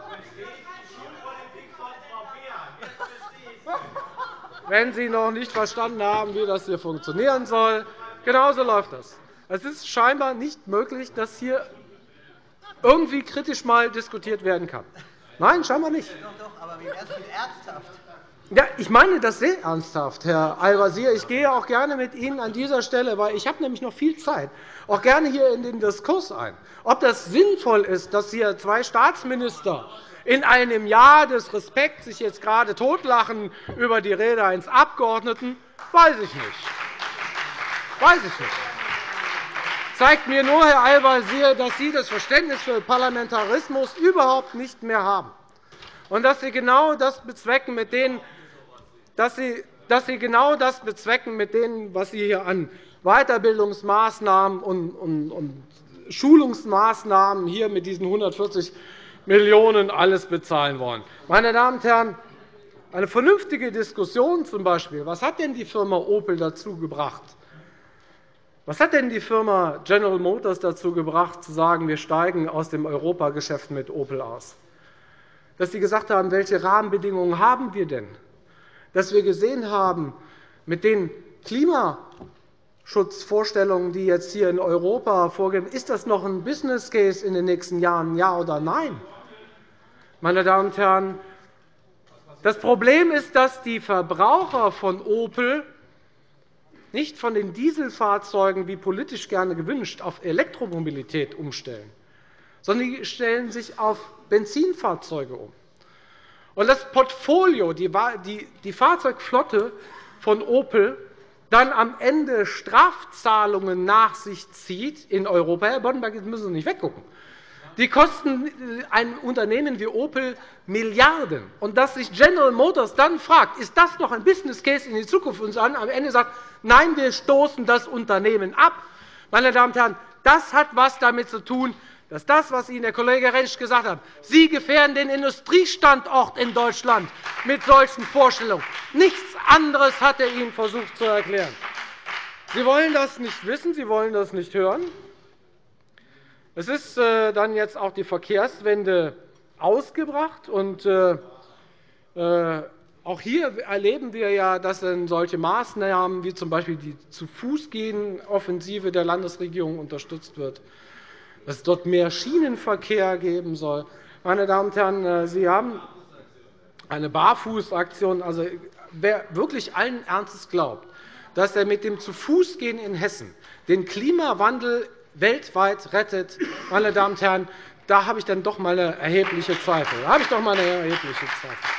wenn Sie noch nicht verstanden haben, wie das hier funktionieren soll, genau so läuft das. Es ist scheinbar nicht möglich, dass hier irgendwie kritisch mal diskutiert werden kann. Nein, scheinbar nicht. Doch, aber wie wäre es mit ernsthaft? Ja, ich meine das sehr ernsthaft, Herr Al-Wazir. Ich gehe auch gerne mit Ihnen an dieser Stelle, weil ich habe nämlich noch viel Zeit, auch gerne hier in den Diskurs ein. Ob das sinnvoll ist, dass hier zwei Staatsminister in einem Jahr des Respekts sich jetzt gerade totlachen über die Rede eines Abgeordneten, weiß ich nicht. Weiß ich nicht. Zeigt mir nur, Herr Al-Wazir, dass Sie das Verständnis für Parlamentarismus überhaupt nicht mehr haben und dass Sie genau das bezwecken mit denen, dass Sie, dass Sie genau das bezwecken mit denen, was Sie hier an Weiterbildungsmaßnahmen und, und, und Schulungsmaßnahmen hier mit diesen hundertvierzig Millionen € alles bezahlen wollen. Meine Damen und Herren, eine vernünftige Diskussion zum Beispiel, was hat denn die Firma Opel dazu gebracht? Was hat denn die Firma General Motors dazu gebracht, zu sagen, wir steigen aus dem Europageschäft mit Opel aus? Dass Sie gesagt haben, welche Rahmenbedingungen haben wir denn? Dass wir gesehen haben, mit den Klimaschutzvorstellungen, die jetzt hier in Europa vorgehen, ist das noch ein Business Case in den nächsten Jahren, ja oder nein? Meine Damen und Herren, das Problem ist, dass die Verbraucher von Opel nicht von den Dieselfahrzeugen, wie politisch gerne gewünscht, auf Elektromobilität umstellen, sondern sie stellen sich auf Benzinfahrzeuge um. Und das Portfolio, die, die, die Fahrzeugflotte von Opel dann am Ende Strafzahlungen nach sich zieht in Europa. Herr Boddenberg, jetzt müssen Sie nicht weggucken. Die kosten ein Unternehmen wie Opel Milliarden. Und dass sich General Motors dann fragt, ist das noch ein Business Case in die Zukunft uns an, am Ende sagt, nein, wir stoßen das Unternehmen ab. Meine Damen und Herren, das hat etwas damit zu tun, dass das, was Ihnen der Kollege Rentsch gesagt hat, Sie gefährden den Industriestandort in Deutschland mit solchen Vorstellungen. Nichts anderes hat er Ihnen versucht zu erklären. Sie wollen das nicht wissen, Sie wollen das nicht hören. Es ist dann jetzt auch die Verkehrswende ausgebracht. Und auch hier erleben wir ja, dass solche Maßnahmen wie z. B. die Zu-Fuß-Gehen-Offensive der Landesregierung unterstützt wird, dass es dort mehr Schienenverkehr geben soll. Meine Damen und Herren, Sie haben eine Barfußaktion. Also, wer wirklich allen Ernstes glaubt, dass er mit dem Zu-Fuß-Gehen in Hessen den Klimawandel weltweit rettet, meine Damen und Herren, da habe ich dann doch mal eine erhebliche Zweifel. Da habe ich doch mal eine erhebliche Zweifel.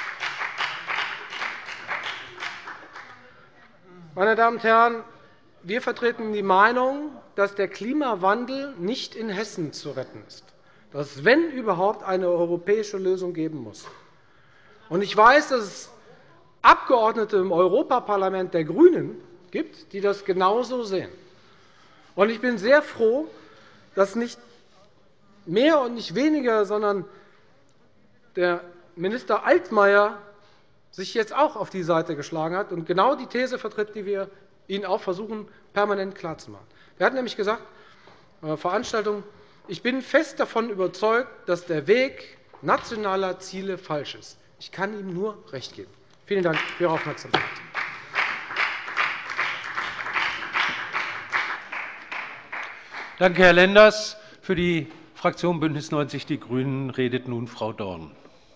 Meine Damen und Herren, wir vertreten die Meinung, dass der Klimawandel nicht in Hessen zu retten ist, dass es, wenn überhaupt, eine europäische Lösung geben muss. Ich weiß, dass es Abgeordnete im Europaparlament der GRÜNEN gibt, die das genauso sehen. Ich bin sehr froh, dass nicht mehr und nicht weniger, sondern der Minister Altmaier sich jetzt auch auf die Seite geschlagen hat und genau die These vertritt, die wir Ihnen auch versuchen, permanent klarzumachen. Er hat nämlich gesagt, Veranstaltung. Ich bin fest davon überzeugt, dass der Weg nationaler Ziele falsch ist. Ich kann ihm nur recht geben. Vielen Dank für Ihre Aufmerksamkeit. Danke, Herr Lenders. Für die Fraktion BÜNDNIS neunzig die GRÜNEN redet nun Frau Dorn.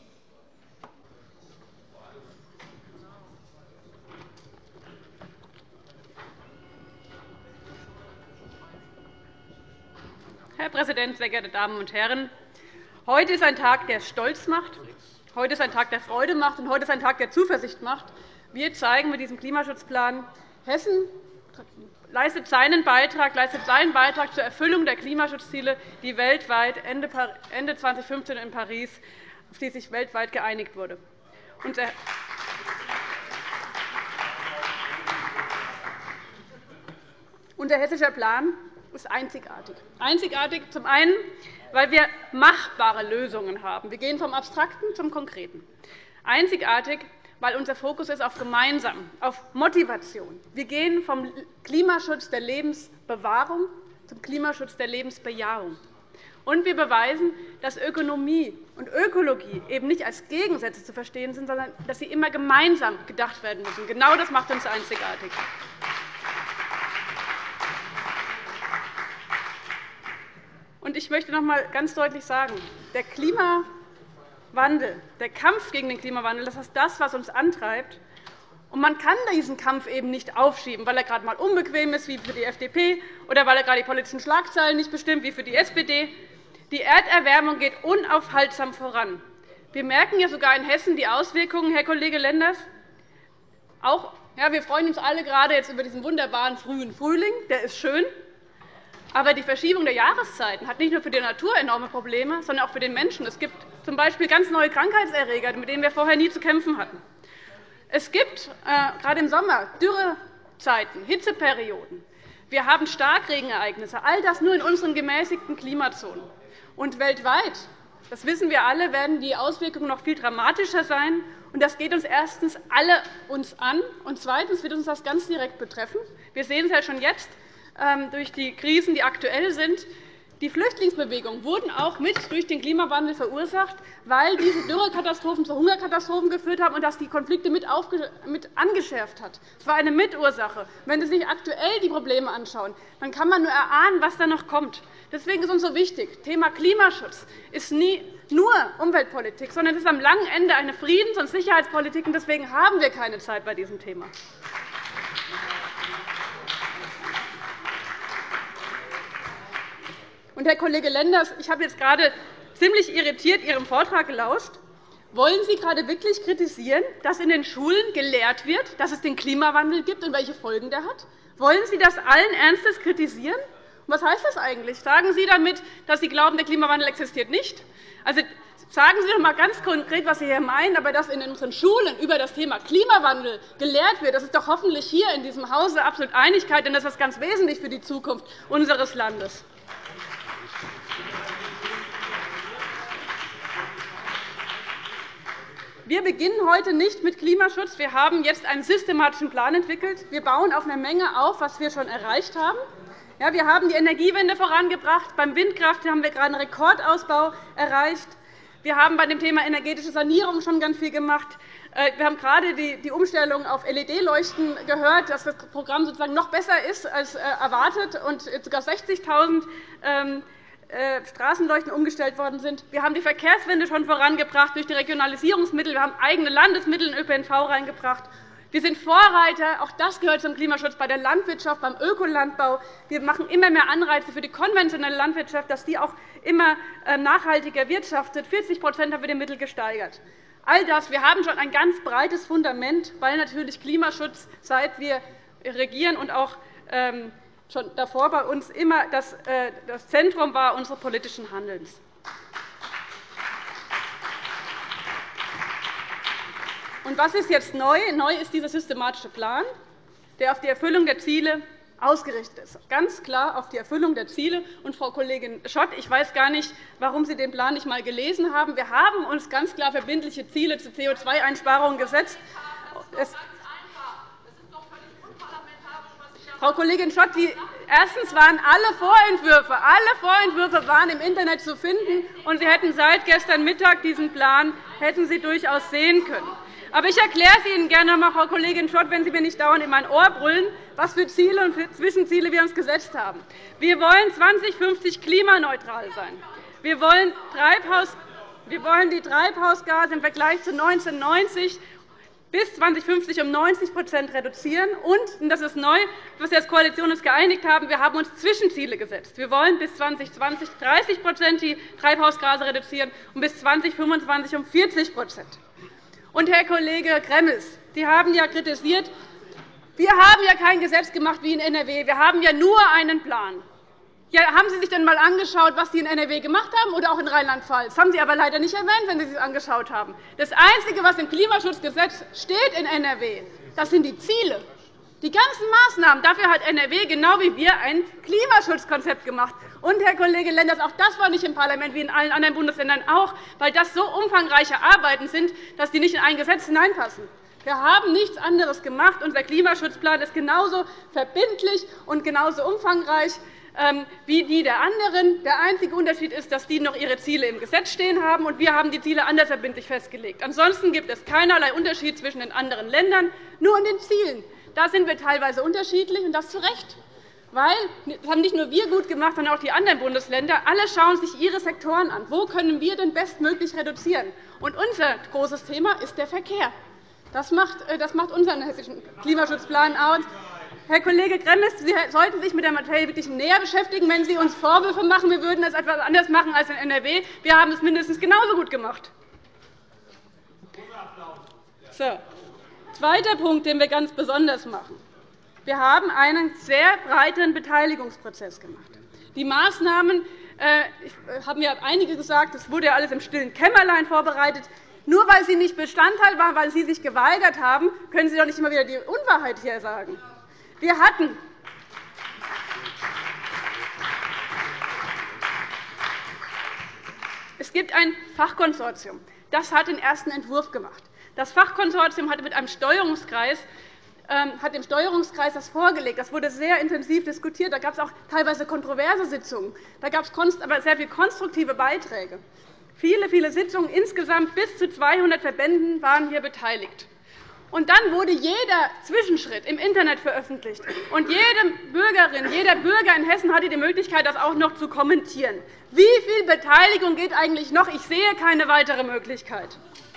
Herr Präsident, sehr geehrte Damen und Herren! Heute ist ein Tag, der Stolz macht. Heute ist ein Tag, der Freude macht. Und heute ist ein Tag, der Zuversicht macht. Wir zeigen mit diesem Klimaschutzplan, Hessen leistet seinen Beitrag, leistet seinen Beitrag zur Erfüllung der Klimaschutzziele, die weltweit Ende zweitausendfünfzehn in Paris, auf die sich weltweit geeinigt wurde. Und der hessische Plan ist einzigartig. Einzigartig zum einen, weil wir machbare Lösungen haben. Wir gehen vom Abstrakten zum Konkreten. Einzigartig, weil unser Fokus ist auf Gemeinsam, auf Motivation. Wir gehen vom Klimaschutz der Lebensbewahrung zum Klimaschutz der Lebensbejahung. Und wir beweisen, dass Ökonomie und Ökologie eben nicht als Gegensätze zu verstehen sind, sondern dass sie immer gemeinsam gedacht werden müssen. Genau das macht uns einzigartig. Und ich möchte noch einmal ganz deutlich sagen, der Klimawandel, der Kampf gegen den Klimawandel, das ist das, was uns antreibt. Und man kann diesen Kampf eben nicht aufschieben, weil er gerade einmal unbequem ist, wie für die F D P, oder weil er gerade die politischen Schlagzeilen nicht bestimmt, wie für die S P D. Die Erderwärmung geht unaufhaltsam voran. Wir merken ja sogar in Hessen die Auswirkungen, Herr Kollege Lenders. Auch, ja, wir freuen uns alle gerade jetzt über diesen wunderbaren frühen Frühling. Der ist schön. Aber die Verschiebung der Jahreszeiten hat nicht nur für die Natur enorme Probleme, sondern auch für den Menschen. Es gibt z. B. ganz neue Krankheitserreger, mit denen wir vorher nie zu kämpfen hatten. Es gibt äh, gerade im Sommer Dürrezeiten, Hitzeperioden. Wir haben Starkregenereignisse, all das nur in unseren gemäßigten Klimazonen. Und weltweit, das wissen wir alle, werden die Auswirkungen noch viel dramatischer sein. Und das geht uns erstens alle uns an, und zweitens wird uns das ganz direkt betreffen. Wir sehen es ja schon jetzt durch die Krisen, die aktuell sind. Die Flüchtlingsbewegungen wurden auch mit durch den Klimawandel verursacht, weil diese Dürrekatastrophen zu Hungerkatastrophen geführt haben und das die Konflikte mit angeschärft hat. Es war eine Mitursache. Wenn Sie sich aktuell die Probleme anschauen, dann kann man nur erahnen, was da noch kommt. Deswegen ist uns so wichtig, das Thema Klimaschutz ist nie nur Umweltpolitik, sondern es ist am langen Ende eine Friedens- und Sicherheitspolitik. Deswegen haben wir keine Zeit bei diesem Thema. Und, Herr Kollege Lenders, ich habe jetzt gerade ziemlich irritiert Ihrem Vortrag gelauscht. Wollen Sie gerade wirklich kritisieren, dass in den Schulen gelehrt wird, dass es den Klimawandel gibt und welche Folgen der hat? Wollen Sie das allen Ernstes kritisieren? Und was heißt das eigentlich? Sagen Sie damit, dass Sie glauben, der Klimawandel existiert nicht? Also, sagen Sie doch einmal ganz konkret, was Sie hier meinen. Aber dass in unseren Schulen über das Thema Klimawandel gelehrt wird, das ist doch hoffentlich hier in diesem Hause absolut Einigkeit, denn das ist ganz wesentlich für die Zukunft unseres Landes. Wir beginnen heute nicht mit Klimaschutz. Wir haben jetzt einen systematischen Plan entwickelt. Wir bauen auf einer Menge auf, was wir schon erreicht haben. Ja, wir haben die Energiewende vorangebracht. Beim Windkraft haben wir gerade einen Rekordausbau erreicht. Wir haben bei dem Thema energetische Sanierung schon ganz viel gemacht. Wir haben gerade die Umstellung auf L E D-Leuchten gehört, dass das Programm sozusagen noch besser ist als erwartet und sogar sechzigtausend Straßenleuchten umgestellt worden sind. Wir haben die Verkehrswende schon vorangebracht durch die Regionalisierungsmittel. Wir haben eigene Landesmittel in den Ö P N V reingebracht. Wir sind Vorreiter. Auch das gehört zum Klimaschutz bei der Landwirtschaft, beim Ökolandbau. Wir machen immer mehr Anreize für die konventionelle Landwirtschaft, dass die auch immer nachhaltiger wirtschaftet. vierzig haben wir die Mittel gesteigert. All das. Wir haben schon ein ganz breites Fundament, weil natürlich Klimaschutz, seit wir regieren und auch schon davor bei uns immer das Zentrum war unseres politischen Handelns. Und was ist jetzt neu? Neu ist dieser systematische Plan, der auf die Erfüllung der Ziele ausgerichtet ist. Ganz klar auf die Erfüllung der Ziele. Und, Frau Kollegin Schott, ich weiß gar nicht, warum Sie den Plan nicht einmal gelesen haben. Wir haben uns ganz klar verbindliche Ziele zur C O zwei Einsparung gesetzt. Frau Kollegin Schott, die Erstens waren alle Vorentwürfe, alle Vorentwürfe waren im Internet zu finden, und Sie hätten seit gestern Mittag diesen Plan hätten Sie durchaus sehen können. Aber ich erkläre es Ihnen gerne einmal, Frau Kollegin Schott, wenn Sie mir nicht dauernd in mein Ohr brüllen, was für Ziele und für Zwischenziele wir uns gesetzt haben. Wir wollen zweitausendfünfzig klimaneutral sein. Wir wollen, Treibhaus, wir wollen die Treibhausgase im Vergleich zu neunzehnhundertneunzig bis zweitausendfünfzig um neunzig reduzieren. Und, das ist neu, was wir als Koalition uns geeinigt haben, wir haben uns Zwischenziele gesetzt. Wir wollen bis zweitausendzwanzig dreißig die Treibhausgase reduzieren und bis zweitausendfünfundzwanzig um vierzig Und, Herr Kollege Gremmels, Sie haben ja kritisiert, wir haben ja kein Gesetz gemacht wie in N R W. Wir haben ja nur einen Plan. Ja, haben Sie sich denn einmal angeschaut, was Sie in N R W gemacht haben, oder auch in Rheinland-Pfalz? Das haben Sie aber leider nicht erwähnt, wenn Sie sich angeschaut haben. Das Einzige, was im Klimaschutzgesetz steht in N R W, das sind die Ziele. Die ganzen Maßnahmen. Dafür hat N R W genau wie wir ein Klimaschutzkonzept gemacht. Und, Herr Kollege Lenders, auch das war nicht im Parlament wie in allen anderen Bundesländern auch, weil das so umfangreiche Arbeiten sind, dass die nicht in ein Gesetz hineinpassen. Wir haben nichts anderes gemacht. Unser Klimaschutzplan ist genauso verbindlich und genauso umfangreich wie die der anderen. Der einzige Unterschied ist, dass die noch ihre Ziele im Gesetz stehen haben, und wir haben die Ziele anders verbindlich festgelegt. Ansonsten gibt es keinerlei Unterschied zwischen den anderen Ländern, nur in den Zielen. Da sind wir teilweise unterschiedlich, und das zu Recht. Weil, das haben nicht nur wir gut gemacht, sondern auch die anderen Bundesländer. Alle schauen sich ihre Sektoren an. Wo können wir denn bestmöglich reduzieren? Und unser großes Thema ist der Verkehr. Das macht, das macht unseren hessischen Klimaschutzplan aus. Herr Kollege Gremmels, Sie sollten sich mit der Materie wirklich näher beschäftigen, wenn Sie uns Vorwürfe machen, wir würden das etwas anders machen als in N R W. Wir haben es mindestens genauso gut gemacht. So. Zweiter Punkt, den wir ganz besonders machen. Wir haben einen sehr breiten Beteiligungsprozess gemacht. Die Maßnahmen, äh, haben ja einige gesagt, das wurde ja alles im stillen Kämmerlein vorbereitet. Nur weil sie nicht Bestandteil waren, weil Sie sich geweigert haben, können Sie doch nicht immer wieder die Unwahrheit hier sagen. Wir hatten Es gibt ein Fachkonsortium. Das hat den ersten Entwurf gemacht. Das Fachkonsortium hatte mit einem Steuerungskreis hat dem Steuerungskreis das vorgelegt. Das wurde sehr intensiv diskutiert. Da gab es auch teilweise kontroverse Sitzungen. Da gab es aber sehr viele konstruktive Beiträge. Viele, viele Sitzungen. Insgesamt bis zu zweihundert Verbänden waren hier beteiligt. Und dann wurde jeder Zwischenschritt im Internet veröffentlicht. Und jede Bürgerin, jeder Bürger in Hessen hatte die Möglichkeit, das auch noch zu kommentieren. Wie viel Beteiligung geht eigentlich noch? Ich sehe keine weitere Möglichkeit.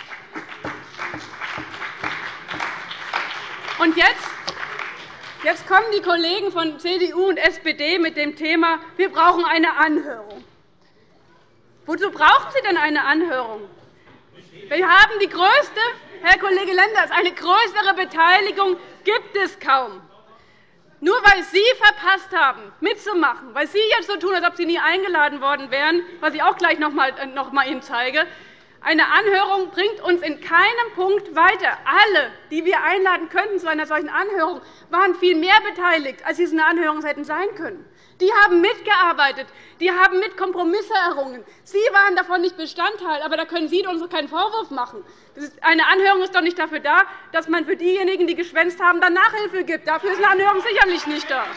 Und jetzt, jetzt kommen die Kollegen von C D U und S P D mit dem Thema, wir brauchen eine Anhörung. Wozu brauchen Sie denn eine Anhörung? Wir haben die größte, Herr Kollege Lenders, eine größere Beteiligung gibt es kaum. Nur weil Sie verpasst haben, mitzumachen, weil Sie jetzt so tun, als ob Sie nie eingeladen worden wären, was ich auch gleich noch einmal Ihnen zeige, eine Anhörung bringt uns in keinem Punkt weiter. Alle, die wir einladen könnten zu einer solchen Anhörung, waren viel mehr beteiligt, als sie in einer Anhörung hätten sein können. Die haben mitgearbeitet, die haben mit Kompromisse errungen. Sie waren davon nicht Bestandteil, aber da können Sie uns keinen Vorwurf machen. Eine Anhörung ist doch nicht dafür da, dass man für diejenigen, die geschwänzt haben, dann Nachhilfe gibt. Dafür ist eine Anhörung sicherlich nicht da.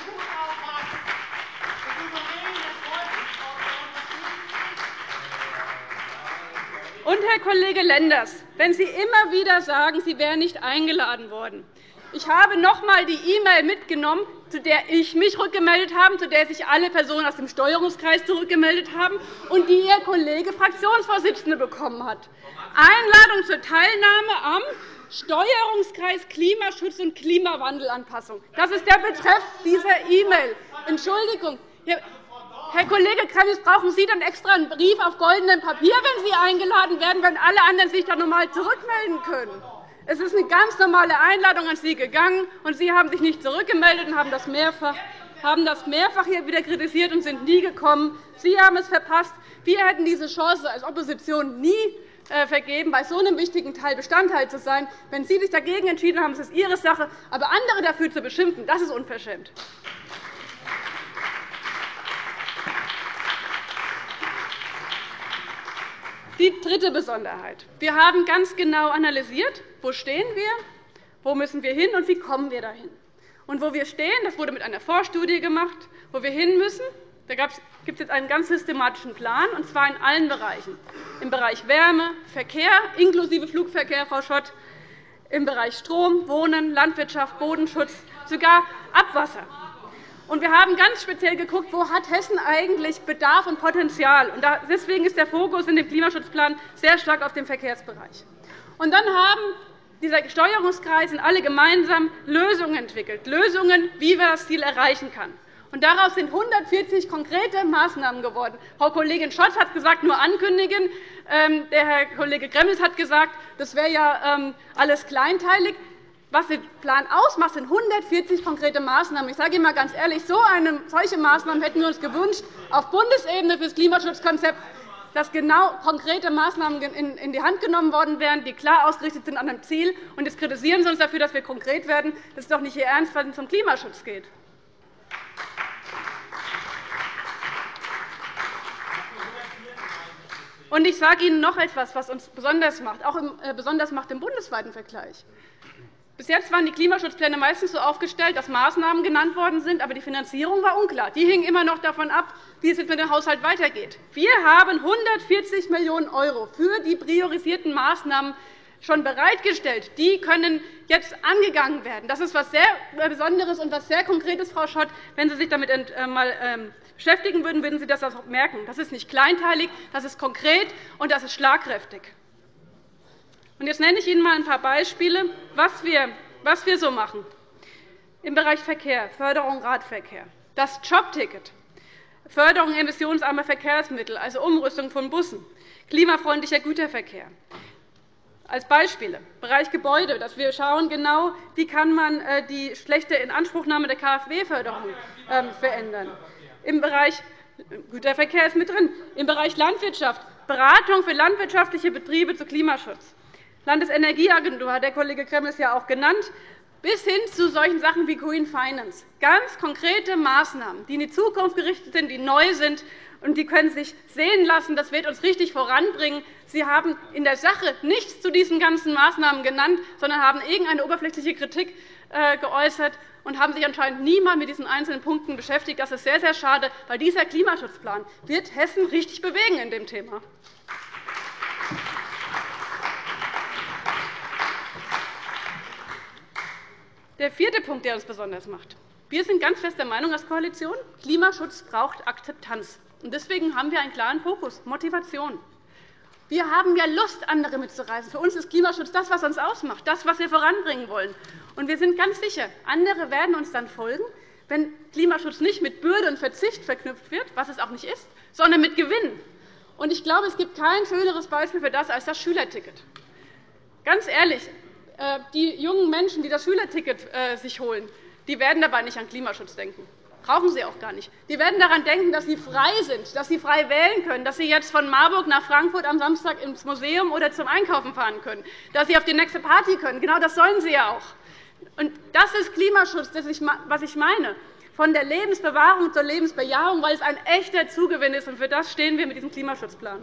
Und, Herr Kollege Lenders, wenn Sie immer wieder sagen, Sie wären nicht eingeladen worden, ich habe noch einmal die E-Mail mitgenommen, zu der ich mich rückgemeldet habe, zu der sich alle Personen aus dem Steuerungskreis zurückgemeldet haben und die Ihr Kollege Fraktionsvorsitzende bekommen hat. Einladung zur Teilnahme am Steuerungskreis Klimaschutz und Klimawandelanpassung. Das ist der Betreff dieser E-Mail. Entschuldigung. Herr Kollege Gremmels, brauchen Sie dann extra einen Brief auf goldenem Papier, wenn Sie eingeladen werden, wenn alle anderen sich dann noch einmal zurückmelden können? Es ist eine ganz normale Einladung an Sie gegangen, und Sie haben sich nicht zurückgemeldet und haben das mehrfach, haben das mehrfach hier wieder kritisiert und sind nie gekommen. Sie haben es verpasst. Wir hätten diese Chance als Opposition nie vergeben, bei so einem wichtigen Teil Bestandteil zu sein. Wenn Sie sich dagegen entschieden haben, ist es Ihre Sache. Aber andere dafür zu beschimpfen, das ist unverschämt. Die dritte Besonderheit. Wir haben ganz genau analysiert, wo stehen wir, wo müssen wir hin und wie kommen wir dahin. Und wo wir stehen, das wurde mit einer Vorstudie gemacht, wo wir hin müssen, da gibt es jetzt einen ganz systematischen Plan, und zwar in allen Bereichen. Im Bereich Wärme, Verkehr, inklusive Flugverkehr, Frau Schott, im Bereich Strom, Wohnen, Landwirtschaft, Bodenschutz, sogar Abwasser. Und wir haben ganz speziell geguckt, wo hat Hessen eigentlich Bedarf und Potenzial. Und deswegen ist der Fokus in dem Klimaschutzplan sehr stark auf dem Verkehrsbereich. Und dann haben dieser Steuerungskreis und alle gemeinsam Lösungen entwickelt, Lösungen, wie man das Ziel erreichen kann. Und daraus sind hundertvierzig konkrete Maßnahmen geworden. Frau Kollegin Schott hat gesagt, nur ankündigen. Der Herr Kollege Gremmels hat gesagt, das wäre ja alles kleinteilig. Was den Plan ausmacht, sind hundertvierzig konkrete Maßnahmen. Ich sage Ihnen einmal ganz ehrlich, so eine, solche Maßnahmen hätten wir uns gewünscht auf Bundesebene für das Klimaschutzkonzept, dass genau konkrete Maßnahmen in die Hand genommen worden wären, die klar ausgerichtet sind an einem Ziel. Und jetzt kritisieren Sie uns dafür, dass wir konkret werden. Das ist doch nicht Ihr Ernst, wenn es um Klimaschutz geht. Und ich sage Ihnen noch etwas, was uns besonders macht, auch im, äh, besonders macht im bundesweiten Vergleich. Bis jetzt waren die Klimaschutzpläne meistens so aufgestellt, dass Maßnahmen genannt worden sind, aber die Finanzierung war unklar. Die hing immer noch davon ab, wie es jetzt mit dem Haushalt weitergeht. Wir haben hundertvierzig Millionen € für die priorisierten Maßnahmen schon bereitgestellt. Die können jetzt angegangen werden. Das ist etwas sehr Besonderes und etwas sehr Konkretes, Frau Schott. Wenn Sie sich damit einmal beschäftigen würden, würden Sie das auch merken. Das ist nicht kleinteilig, das ist konkret und das ist schlagkräftig. Und jetzt nenne ich Ihnen einmal ein paar Beispiele, was wir, was wir so machen. Im Bereich Verkehr, Förderung Radverkehr, das Jobticket, Förderung emissionsarmer Verkehrsmittel, also Umrüstung von Bussen, klimafreundlicher Güterverkehr. Als Beispiele im Bereich Gebäude, dass wir schauen genau, wie kann man die schlechte Inanspruchnahme der K f W-Förderung verändern. Im Bereich Güterverkehr ist mit drin. Im Bereich Landwirtschaft, Beratung für landwirtschaftliche Betriebe zu Klimaschutz. Landesenergieagentur hat der Kollege Gremmels ja auch genannt, bis hin zu solchen Sachen wie Green Finance. Ganz konkrete Maßnahmen, die in die Zukunft gerichtet sind, die neu sind, und die können sich sehen lassen. Das wird uns richtig voranbringen. Sie haben in der Sache nichts zu diesen ganzen Maßnahmen genannt, sondern haben irgendeine oberflächliche Kritik geäußert und haben sich anscheinend nie einmal mit diesen einzelnen Punkten beschäftigt. Das ist sehr, sehr schade, weil dieser Klimaschutzplan wird Hessen richtig bewegen in dem Thema. Der vierte Punkt, der uns besonders macht. Wir sind ganz fest der Meinung als Koalition, Klimaschutz braucht Akzeptanz. Deswegen haben wir einen klaren Fokus, Motivation. Wir haben ja Lust, andere mitzureißen. Für uns ist Klimaschutz das, was uns ausmacht, das, was wir voranbringen wollen. Und wir sind ganz sicher, andere werden uns dann folgen, wenn Klimaschutz nicht mit Bürde und Verzicht verknüpft wird, was es auch nicht ist, sondern mit Gewinn. Und ich glaube, es gibt kein schöneres Beispiel für das als das Schülerticket. Ganz ehrlich, die jungen Menschen, die das Schülerticket sich holen, die werden dabei nicht an Klimaschutz denken. Brauchen sie auch gar nicht. Die werden daran denken, dass sie frei sind, dass sie frei wählen können, dass sie jetzt von Marburg nach Frankfurt am Samstag ins Museum oder zum Einkaufen fahren können, dass sie auf die nächste Party können. Genau das sollen sie ja auch. Und das ist Klimaschutz, was ich meine, von der Lebensbewahrung zur Lebensbejahung, weil es ein echter Zugewinn ist. Und für das stehen wir mit diesem Klimaschutzplan.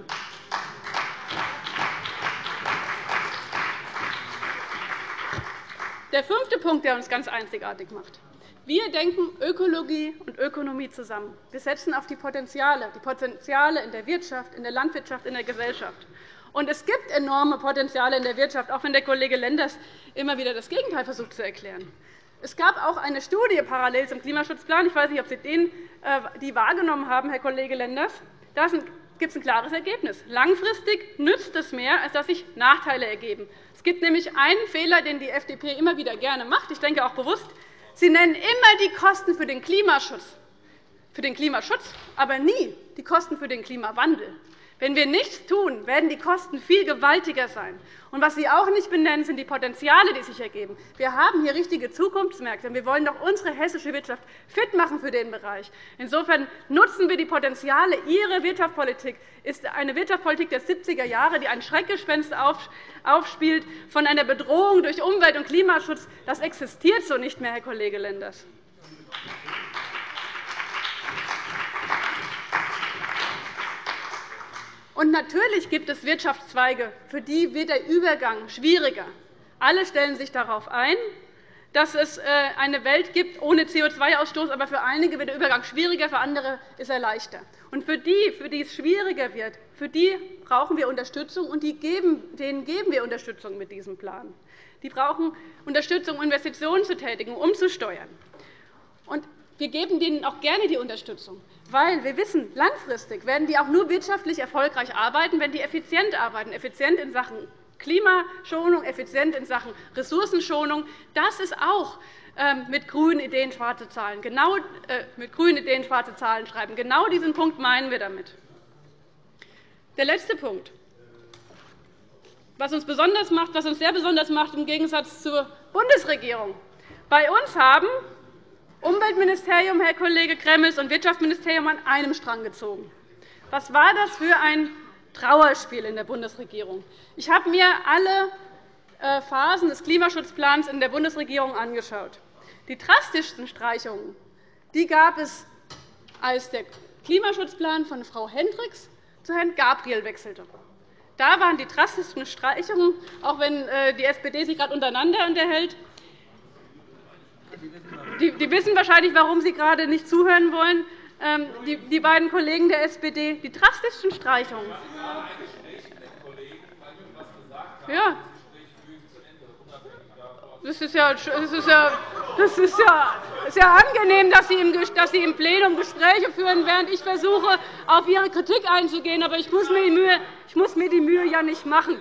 Der fünfte Punkt, der uns ganz einzigartig macht. Wir denken Ökologie und Ökonomie zusammen. Wir setzen auf die Potenziale, die Potenziale in der Wirtschaft, in der Landwirtschaft, in der Gesellschaft. Und es gibt enorme Potenziale in der Wirtschaft, auch wenn der Kollege Lenders immer wieder das Gegenteil versucht zu erklären. Es gab auch eine Studie parallel zum Klimaschutzplan. Ich weiß nicht, ob Sie den, die wahrgenommen haben, Herr Kollege Lenders. Da gibt es ein klares Ergebnis. Langfristig nützt es mehr, als dass sich Nachteile ergeben. Es gibt nämlich einen Fehler, den die F D P immer wieder gerne macht, ich denke auch bewusst. Sie nennen immer die Kosten für den Klimaschutz, für den Klimaschutz, aber nie die Kosten für den Klimawandel. Wenn wir nichts tun, werden die Kosten viel gewaltiger sein. Und was Sie auch nicht benennen, sind die Potenziale, die sich ergeben. Wir haben hier richtige Zukunftsmärkte. Wir wollen doch unsere hessische Wirtschaft fit machen für den Bereich. Insofern nutzen wir die Potenziale. Ihre Wirtschaftspolitik ist eine Wirtschaftspolitik der siebziger Jahre, die ein Schreckgespenst aufspielt von einer Bedrohung durch Umwelt- und Klimaschutz. Das existiert so nicht mehr, Herr Kollege Lenders. Und natürlich gibt es Wirtschaftszweige, für die wird der Übergang schwieriger. Alle stellen sich darauf ein. dass es eine Welt gibt ohne C O zwei Ausstoß, aber für einige wird der Übergang schwieriger, für andere ist er leichter. Und für die, für die es schwieriger wird, für die brauchen wir Unterstützung, und die geben, denen geben wir Unterstützung mit diesem Plan. Die brauchen Unterstützung, um Investitionen zu tätigen, um umzusteuern. Und wir geben denen auch gerne die Unterstützung, weil wir wissen, langfristig werden die auch nur wirtschaftlich erfolgreich arbeiten, wenn die effizient arbeiten, effizient in Sachen Klimaschonung, effizient in Sachen Ressourcenschonung. Das ist auch mit grünen Ideen schwarze Zahlen, genau, äh, mit grünen Ideen schwarze Zahlen schreiben. Genau diesen Punkt meinen wir damit. Der letzte Punkt, was uns besonders macht, was uns sehr besonders macht im Gegensatz zur Bundesregierung. Bei uns haben Umweltministerium, Herr Kollege Gremmels, und Wirtschaftsministerium an einem Strang gezogen. Was war das für ein Trauerspiel in der Bundesregierung? Ich habe mir alle Phasen des Klimaschutzplans in der Bundesregierung angeschaut. Die drastischsten Streichungen die gab es, als der Klimaschutzplan von Frau Hendricks zu Herrn Gabriel wechselte. Da waren die drastischsten Streichungen, auch wenn die S P D sich gerade untereinander unterhält. Die wissen wahrscheinlich, warum Sie gerade nicht zuhören wollen, die beiden Kollegen der S P D. Die drastischsten Streichungen. Ja. Das ist ja, das ist ja, das ist ja, ist ja angenehm, dass Sie, im, dass Sie im Plenum Gespräche führen, während ich versuche, auf Ihre Kritik einzugehen. Aber ich muss mir die Mühe, ich muss mir die Mühe ja nicht machen.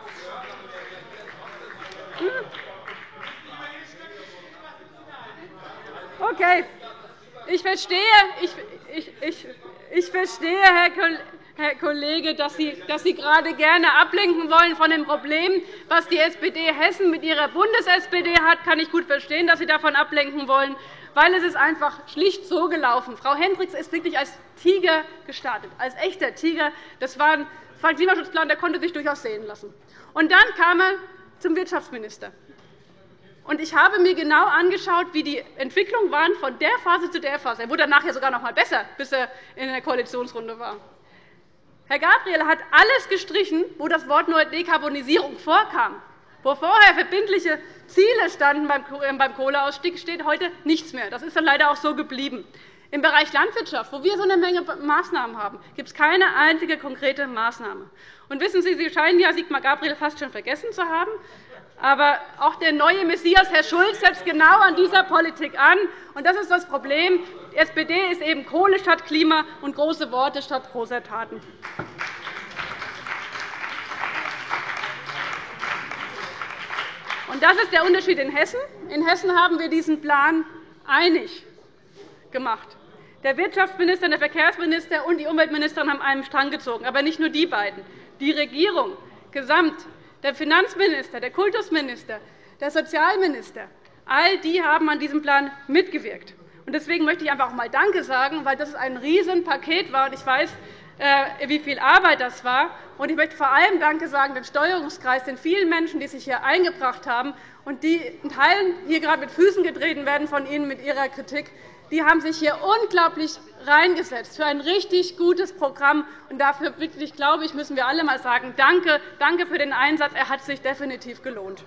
Okay. Ich verstehe, ich, ich, ich, ich verstehe, Herr Kollege, Herr Kollege, dass Sie, dass Sie gerade gerne ablenken wollen von dem Problem, was die S P D Hessen mit ihrer Bundes-S P D hat. Kann ich gut verstehen, dass Sie davon ablenken wollen, weil es ist einfach schlicht so gelaufen. Frau Hendricks ist wirklich als Tiger gestartet, als echter Tiger. Das war ein Klimaschutzplan, der konnte sich durchaus sehen lassen. Und dann kam er zum Wirtschaftsminister. Und ich habe mir genau angeschaut, wie die Entwicklungen waren von der Phase zu der Phase. Er wurde dann nachher sogar noch einmal besser, bis er in der Koalitionsrunde war. Herr Gabriel hat alles gestrichen, wo das Wort nur Dekarbonisierung vorkam. Wo vorher verbindliche Ziele standen beim Kohleausstieg, steht heute nichts mehr. Das ist dann leider auch so geblieben. Im Bereich Landwirtschaft, wo wir so eine Menge Maßnahmen haben, gibt es keine einzige konkrete Maßnahme. Und wissen Sie, Sie scheinen ja Sigmar Gabriel fast schon vergessen zu haben. Aber auch der neue Messias, Herr Schulz, setzt genau an dieser Politik an. Und das ist das Problem. Die S P D ist eben Kohle statt Klima und große Worte statt großer Taten. Und das ist der Unterschied in Hessen. In Hessen haben wir diesen Plan einig gemacht. Der Wirtschaftsminister, der Verkehrsminister und die Umweltministerin haben an einem Strang gezogen. Aber nicht nur die beiden. Die Regierung gesamt, der Finanzminister, der Kultusminister, der Sozialminister, all die haben an diesem Plan mitgewirkt. Deswegen möchte ich einfach auch einmal Danke sagen, weil das ein Riesenpaket war. Ich weiß, wie viel Arbeit das war. Ich möchte vor allem Danke sagen dem Steuerungskreis, den vielen Menschen, die sich hier eingebracht haben und die in Teilen hier gerade mit Füßen getreten werden von Ihnen mit Ihrer Kritik. Die haben sich hier unglaublich reingesetzt für ein richtig gutes Programm. Und dafür wirklich, glaube ich, müssen wir alle einmal sagen, Danke, danke für den Einsatz. Er hat sich definitiv gelohnt.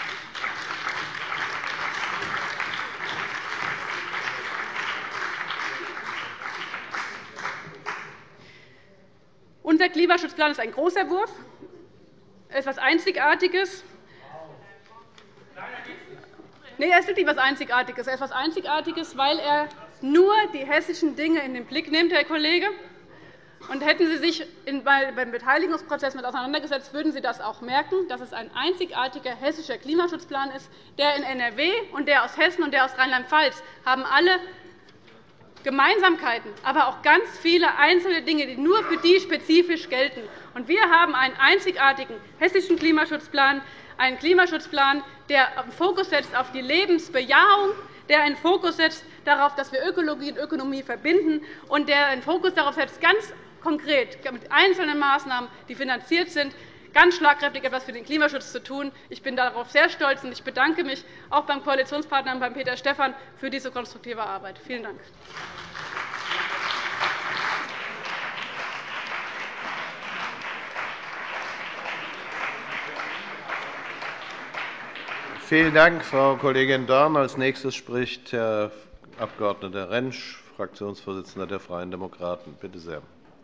Unser Klimaschutzplan ist ein großer Wurf, etwas Einzigartiges. Nein, er ist wirklich etwas Einzigartiges. Er ist etwas Einzigartiges, weil er nur die hessischen Dinge in den Blick nimmt, Herr Kollege. Und hätten Sie sich beim Beteiligungsprozess mit auseinandergesetzt, würden Sie das auch merken, dass es ein einzigartiger hessischer Klimaschutzplan ist. Der in N R W und der aus Hessen und der aus Rheinland-Pfalz haben alle Gemeinsamkeiten, aber auch ganz viele einzelne Dinge, die nur für die spezifisch gelten. Und wir haben einen einzigartigen hessischen Klimaschutzplan, einen Klimaschutzplan, der einen Fokus setzt auf die Lebensbejahung, der einen Fokus setzt darauf, dass wir Ökologie und Ökonomie verbinden, und der einen Fokus darauf setzt, ganz konkret mit einzelnen Maßnahmen, die finanziert sind, ganz schlagkräftig etwas für den Klimaschutz zu tun. Ich bin darauf sehr stolz, und ich bedanke mich auch beim Koalitionspartner, beim Peter Stephan, für diese konstruktive Arbeit. Vielen Dank. Vielen Dank, Frau Kollegin Dorn. Als nächstes spricht Herr Abg. Rentsch, Fraktionsvorsitzender der Freien Demokraten. Bitte sehr.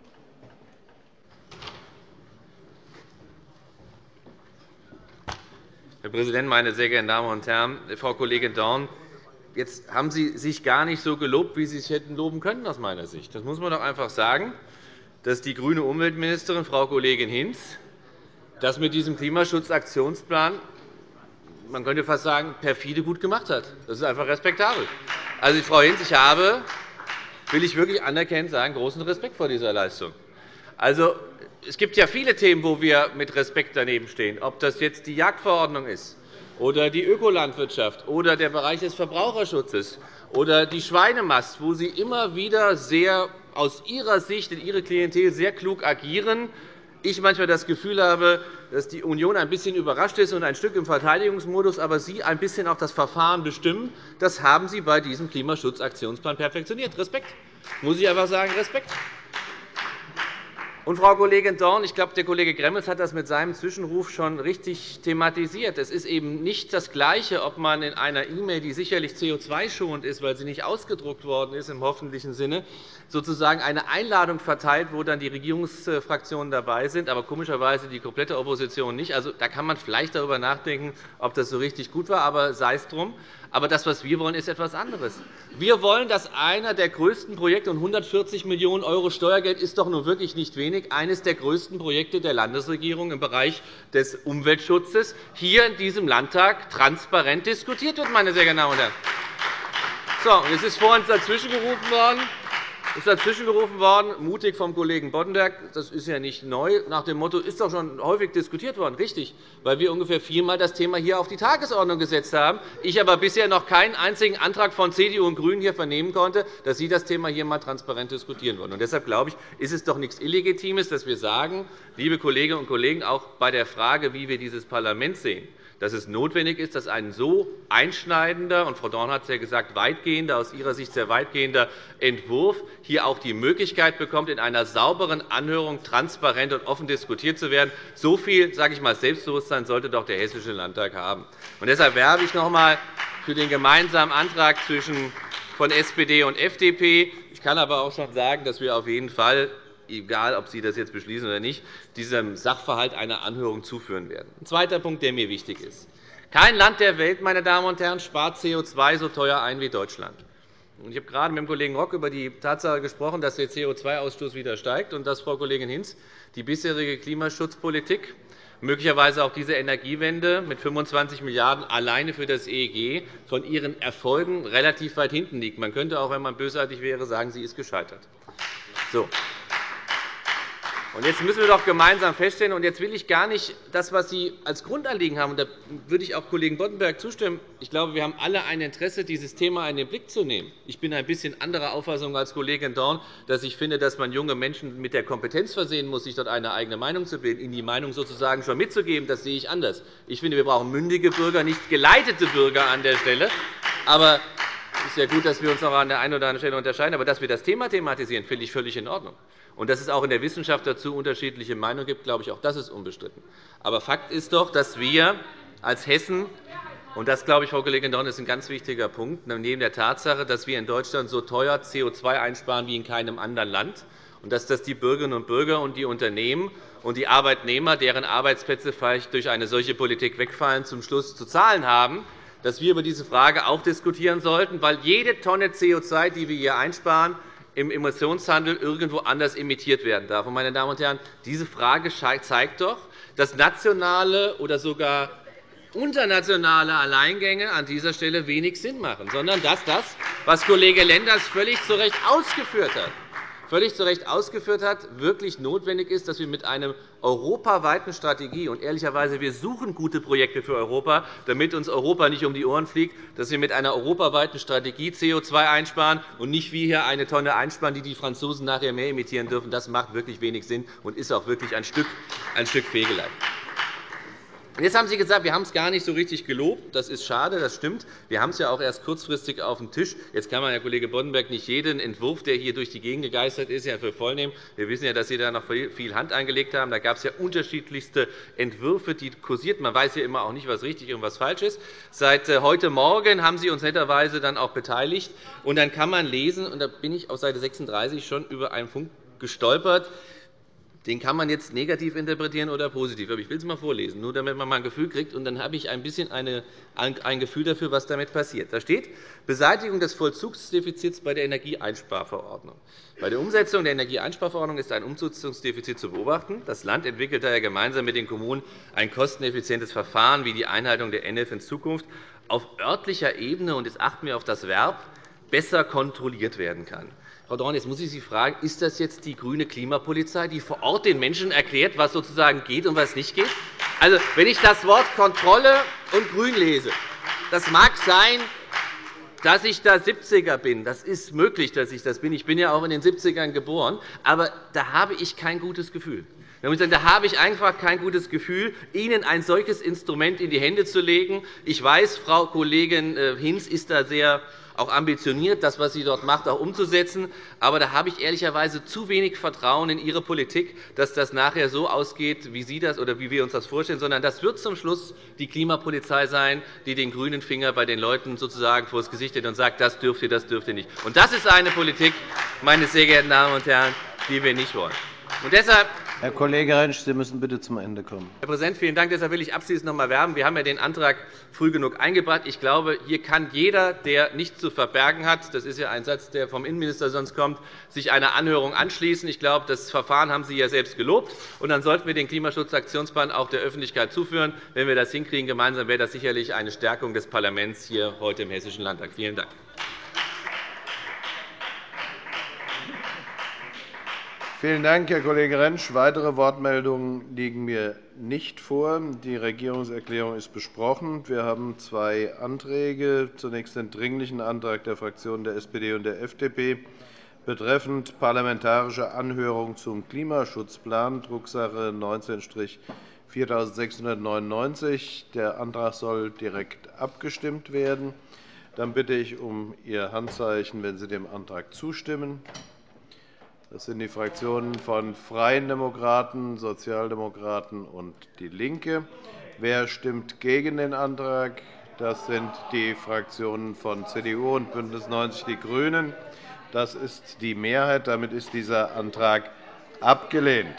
Herr Präsident, meine sehr geehrten Damen und Herren! Frau Kollegin Dorn, jetzt haben Sie sich gar nicht so gelobt, wie Sie sich hätten loben können, aus meiner Sicht. Das muss man doch einfach sagen, dass die grüne Umweltministerin, Frau Kollegin Hinz, das mit diesem Klimaschutzaktionsplan, man könnte fast sagen, perfide gut gemacht hat. Das ist einfach respektabel. Also, Frau Hinz, ich habe, will ich wirklich anerkennend sagen, großen Respekt vor dieser Leistung. Also, es gibt ja viele Themen, wo wir mit Respekt daneben stehen, ob das jetzt die Jagdverordnung ist oder die Ökolandwirtschaft oder der Bereich des Verbraucherschutzes oder die Schweinemast, wo Sie immer wieder sehr aus Ihrer Sicht in Ihre Klientel sehr klug agieren. Ich manchmal das Gefühl habe, dass die Union ein bisschen überrascht ist und ein Stück im Verteidigungsmodus, aber Sie ein bisschen auch das Verfahren bestimmen. Das haben Sie bei diesem Klimaschutzaktionsplan perfektioniert. Respekt. Muss ich einfach sagen, Respekt. Und, Frau Kollegin Dorn, ich glaube, der Kollege Gremmels hat das mit seinem Zwischenruf schon richtig thematisiert. Es ist eben nicht das Gleiche, ob man in einer E-Mail, die sicherlich C O zwei schonend ist, weil sie nicht ausgedruckt worden ist, im hoffentlichen Sinne, sozusagen eine Einladung verteilt, wo dann die Regierungsfraktionen dabei sind, aber komischerweise die komplette Opposition nicht. Also, da kann man vielleicht darüber nachdenken, ob das so richtig gut war, aber sei es drum. Aber das, was wir wollen, ist etwas anderes. Wir wollen, dass einer der größten Projekte, und hundertvierzig Millionen € Steuergeld ist doch nun wirklich nicht wenig, eines der größten Projekte der Landesregierung im Bereich des Umweltschutzes hier in diesem Landtag transparent diskutiert wird, meine sehr geehrten Damen und Herren. So, es ist vorhin dazwischen gerufen worden. ist dazwischen gerufen worden, mutig vom Kollegen Boddenberg. Das ist ja nicht neu. Nach dem Motto, ist doch schon häufig diskutiert worden. Richtig, weil wir ungefähr viermal das Thema hier auf die Tagesordnung gesetzt haben. Ich aber bisher noch keinen einzigen Antrag von C D U und GRÜNEN hier vernehmen konnte, dass Sie das Thema hier einmal transparent diskutieren wollen. Und deshalb glaube ich, ist es doch nichts Illegitimes, dass wir sagen, liebe Kolleginnen und Kollegen, auch bei der Frage, wie wir dieses Parlament sehen, dass es notwendig ist, dass ein so einschneidender, und Frau Dorn hat es ja gesagt, weitgehender, aus ihrer Sicht sehr weitgehender Entwurf hier auch die Möglichkeit bekommt, in einer sauberen Anhörung transparent und offen diskutiert zu werden. So viel, sage ich mal, Selbstbewusstsein sollte doch der Hessische Landtag haben. Und deshalb werbe ich noch einmal für den gemeinsamen Antrag zwischen von S P D und F D P. Ich kann aber auch schon sagen, dass wir auf jeden Fall, egal ob Sie das jetzt beschließen oder nicht, diesem Sachverhalt einer Anhörung zuführen werden. Ein zweiter Punkt, der mir wichtig ist. Kein Land der Welt, meine Damen und Herren, spart C O zwei so teuer ein wie Deutschland. Ich habe gerade mit dem Kollegen Rock über die Tatsache gesprochen, dass der C O zwei Ausstoß wieder steigt und dass, Frau Kollegin Hinz, die bisherige Klimaschutzpolitik, möglicherweise auch diese Energiewende mit fünfundzwanzig Milliarden € alleine für das E E G von ihren Erfolgen relativ weit hinten liegt. Man könnte auch, wenn man bösartig wäre, sagen, sie ist gescheitert. So. Jetzt müssen wir doch gemeinsam feststellen, und jetzt will ich gar nicht das, was Sie als Grundanliegen haben, und da würde ich auch Kollegen Boddenberg zustimmen. Ich glaube, wir haben alle ein Interesse, dieses Thema in den Blick zu nehmen. Ich bin ein bisschen anderer Auffassung als Kollegin Dorn, dass ich finde, dass man junge Menschen mit der Kompetenz versehen muss, sich dort eine eigene Meinung zu bilden, ihnen die Meinung sozusagen schon mitzugeben. Das sehe ich anders. Ich finde, wir brauchen mündige Bürger, nicht geleitete Bürger an der Stelle. Aber es ist ja gut, dass wir uns noch an der einen oder anderen Stelle unterscheiden. Aber dass wir das Thema thematisieren, finde ich völlig in Ordnung. Und dass es auch in der Wissenschaft dazu unterschiedliche Meinungen gibt, glaube ich, auch das ist unbestritten. Aber Fakt ist doch, dass wir als Hessen, und das, glaube ich, Frau Kollegin Dorn, ist ein ganz wichtiger Punkt, neben der Tatsache, dass wir in Deutschland so teuer C O zwei einsparen wie in keinem anderen Land, und dass das die Bürgerinnen und Bürger und die Unternehmen und die Arbeitnehmer, deren Arbeitsplätze vielleicht durch eine solche Politik wegfallen, zum Schluss zu zahlen haben, dass wir über diese Frage auch diskutieren sollten, weil jede Tonne C O zwei, die wir hier einsparen, im Emissionshandel irgendwo anders emittiert werden darf. Meine Damen und Herren, diese Frage zeigt doch, dass nationale oder sogar internationale Alleingänge an dieser Stelle wenig Sinn machen, sondern dass das, was Kollege Lenders völlig zu Recht ausgeführt hat, völlig zu Recht ausgeführt hat, wirklich notwendig ist, dass wir mit einer europaweiten Strategie, und ehrlicherweise, wir suchen gute Projekte für Europa, damit uns Europa nicht um die Ohren fliegt, dass wir mit einer europaweiten Strategie C O zwei einsparen und nicht wie hier eine Tonne einsparen, die die Franzosen nachher mehr emittieren dürfen. Das macht wirklich wenig Sinn und ist auch wirklich ein Stück, ein Stück Fehlgeleit. Jetzt haben Sie gesagt, wir haben es gar nicht so richtig gelobt. Das ist schade, das stimmt. Wir haben es ja auch erst kurzfristig auf dem Tisch. Jetzt kann man, Herr Kollege Boddenberg, nicht jeden Entwurf, der hier durch die Gegend gegeistert ist, für voll nehmen. Wir wissen ja, dass Sie da noch viel Hand angelegt haben. Da gab es ja unterschiedlichste Entwürfe, die kursierten. Man weiß ja immer auch nicht, was richtig und was falsch ist. Seit heute Morgen haben Sie uns netterweise dann auch beteiligt. Und dann kann man lesen, und da bin ich auf Seite sechsunddreißig schon über einen Punkt gestolpert. Den kann man jetzt negativ interpretieren oder positiv. Aber ich will es einmal vorlesen, nur damit man mal ein Gefühl kriegt. Und dann habe ich ein bisschen eine, ein Gefühl dafür, was damit passiert. Da steht Beseitigung des Vollzugsdefizits bei der Energieeinsparverordnung. Bei der Umsetzung der Energieeinsparverordnung ist ein Umsetzungsdefizit zu beobachten. Das Land entwickelt daher gemeinsam mit den Kommunen ein kosteneffizientes Verfahren, wie die Einhaltung der N E F in Zukunft auf örtlicher Ebene, und jetzt achten wir auf das Verb, besser kontrolliert werden kann. Frau Dorn, jetzt muss ich Sie fragen, ist das jetzt die grüne Klimapolizei, die vor Ort den Menschen erklärt, was sozusagen geht und was nicht geht? Also, wenn ich das Wort Kontrolle und Grün lese, das mag sein, dass ich da siebziger bin. Das ist möglich, dass ich das bin. Ich bin ja auch in den siebzigern geboren. Aber da habe ich kein gutes Gefühl. Da habe ich einfach kein gutes Gefühl, Ihnen ein solches Instrument in die Hände zu legen. Ich weiß, Frau Kollegin Hinz ist da sehr auch ambitioniert, das, was sie dort macht, auch umzusetzen. Aber da habe ich ehrlicherweise zu wenig Vertrauen in Ihre Politik, dass das nachher so ausgeht, wie Sie das oder wie wir uns das vorstellen, sondern das wird zum Schluss die Klimapolizei sein, die den grünen Finger bei den Leuten sozusagen vor das Gesicht hält und sagt, das dürft ihr, das dürft ihr nicht. Und das ist eine Politik, meine sehr geehrten Damen und Herren, die wir nicht wollen. Und deshalb Herr Kollege Rentsch, Sie müssen bitte zum Ende kommen. Herr Präsident, vielen Dank. Deshalb will ich abschließend noch einmal werben. Wir haben ja den Antrag früh genug eingebracht. Ich glaube, hier kann jeder, der nichts zu verbergen hat, das ist ja ein Satz, der vom Innenminister sonst kommt, sich einer Anhörung anschließen. Ich glaube, das Verfahren haben Sie ja selbst gelobt. Und dann sollten wir den Klimaschutzaktionsplan auch der Öffentlichkeit zuführen. Wenn wir das hinkriegen gemeinsam, wäre das sicherlich eine Stärkung des Parlaments hier heute im Hessischen Landtag. Vielen Dank. Vielen Dank, Herr Kollege Rentsch. Weitere Wortmeldungen liegen mir nicht vor. Die Regierungserklärung ist besprochen. Wir haben zwei Anträge. Zunächst den Dringlichen Antrag der Fraktionen der S P D und der F D P betreffend parlamentarische Anhörung zum Klimaschutzplan, Drucksache neunzehn viertausendsechshundertneunundneunzig. Der Antrag soll direkt abgestimmt werden. Dann bitte ich um Ihr Handzeichen, wenn Sie dem Antrag zustimmen. Das sind die Fraktionen von Freien Demokraten, Sozialdemokraten und DIE LINKE. Wer stimmt gegen den Antrag? Das sind die Fraktionen von C D U und BÜNDNIS neunzig die GRÜNEN. Das ist die Mehrheit. Damit ist dieser Antrag abgelehnt.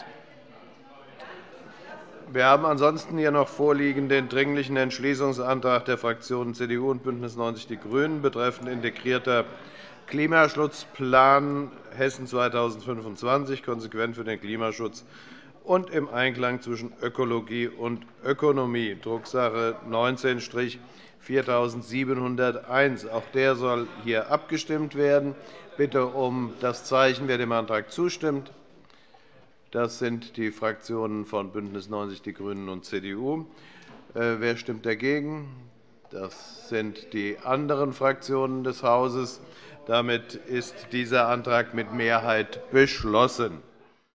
Wir haben ansonsten hier noch vorliegen den Dringlichen Entschließungsantrag der Fraktionen C D U und BÜNDNIS neunzig die GRÜNEN betreffend integrierter Klimaschutzplan Hessen zweitausendfünfundzwanzig, konsequent für den Klimaschutz und im Einklang zwischen Ökologie und Ökonomie, Drucksache neunzehn viertausendsiebenhunderteins. Auch der soll hier abgestimmt werden. Bitte um das Zeichen, wer dem Antrag zustimmt. Das sind die Fraktionen von BÜNDNIS neunzig die GRÜNEN und C D U. Wer stimmt dagegen? Das sind die anderen Fraktionen des Hauses. Damit ist dieser Antrag mit Mehrheit beschlossen.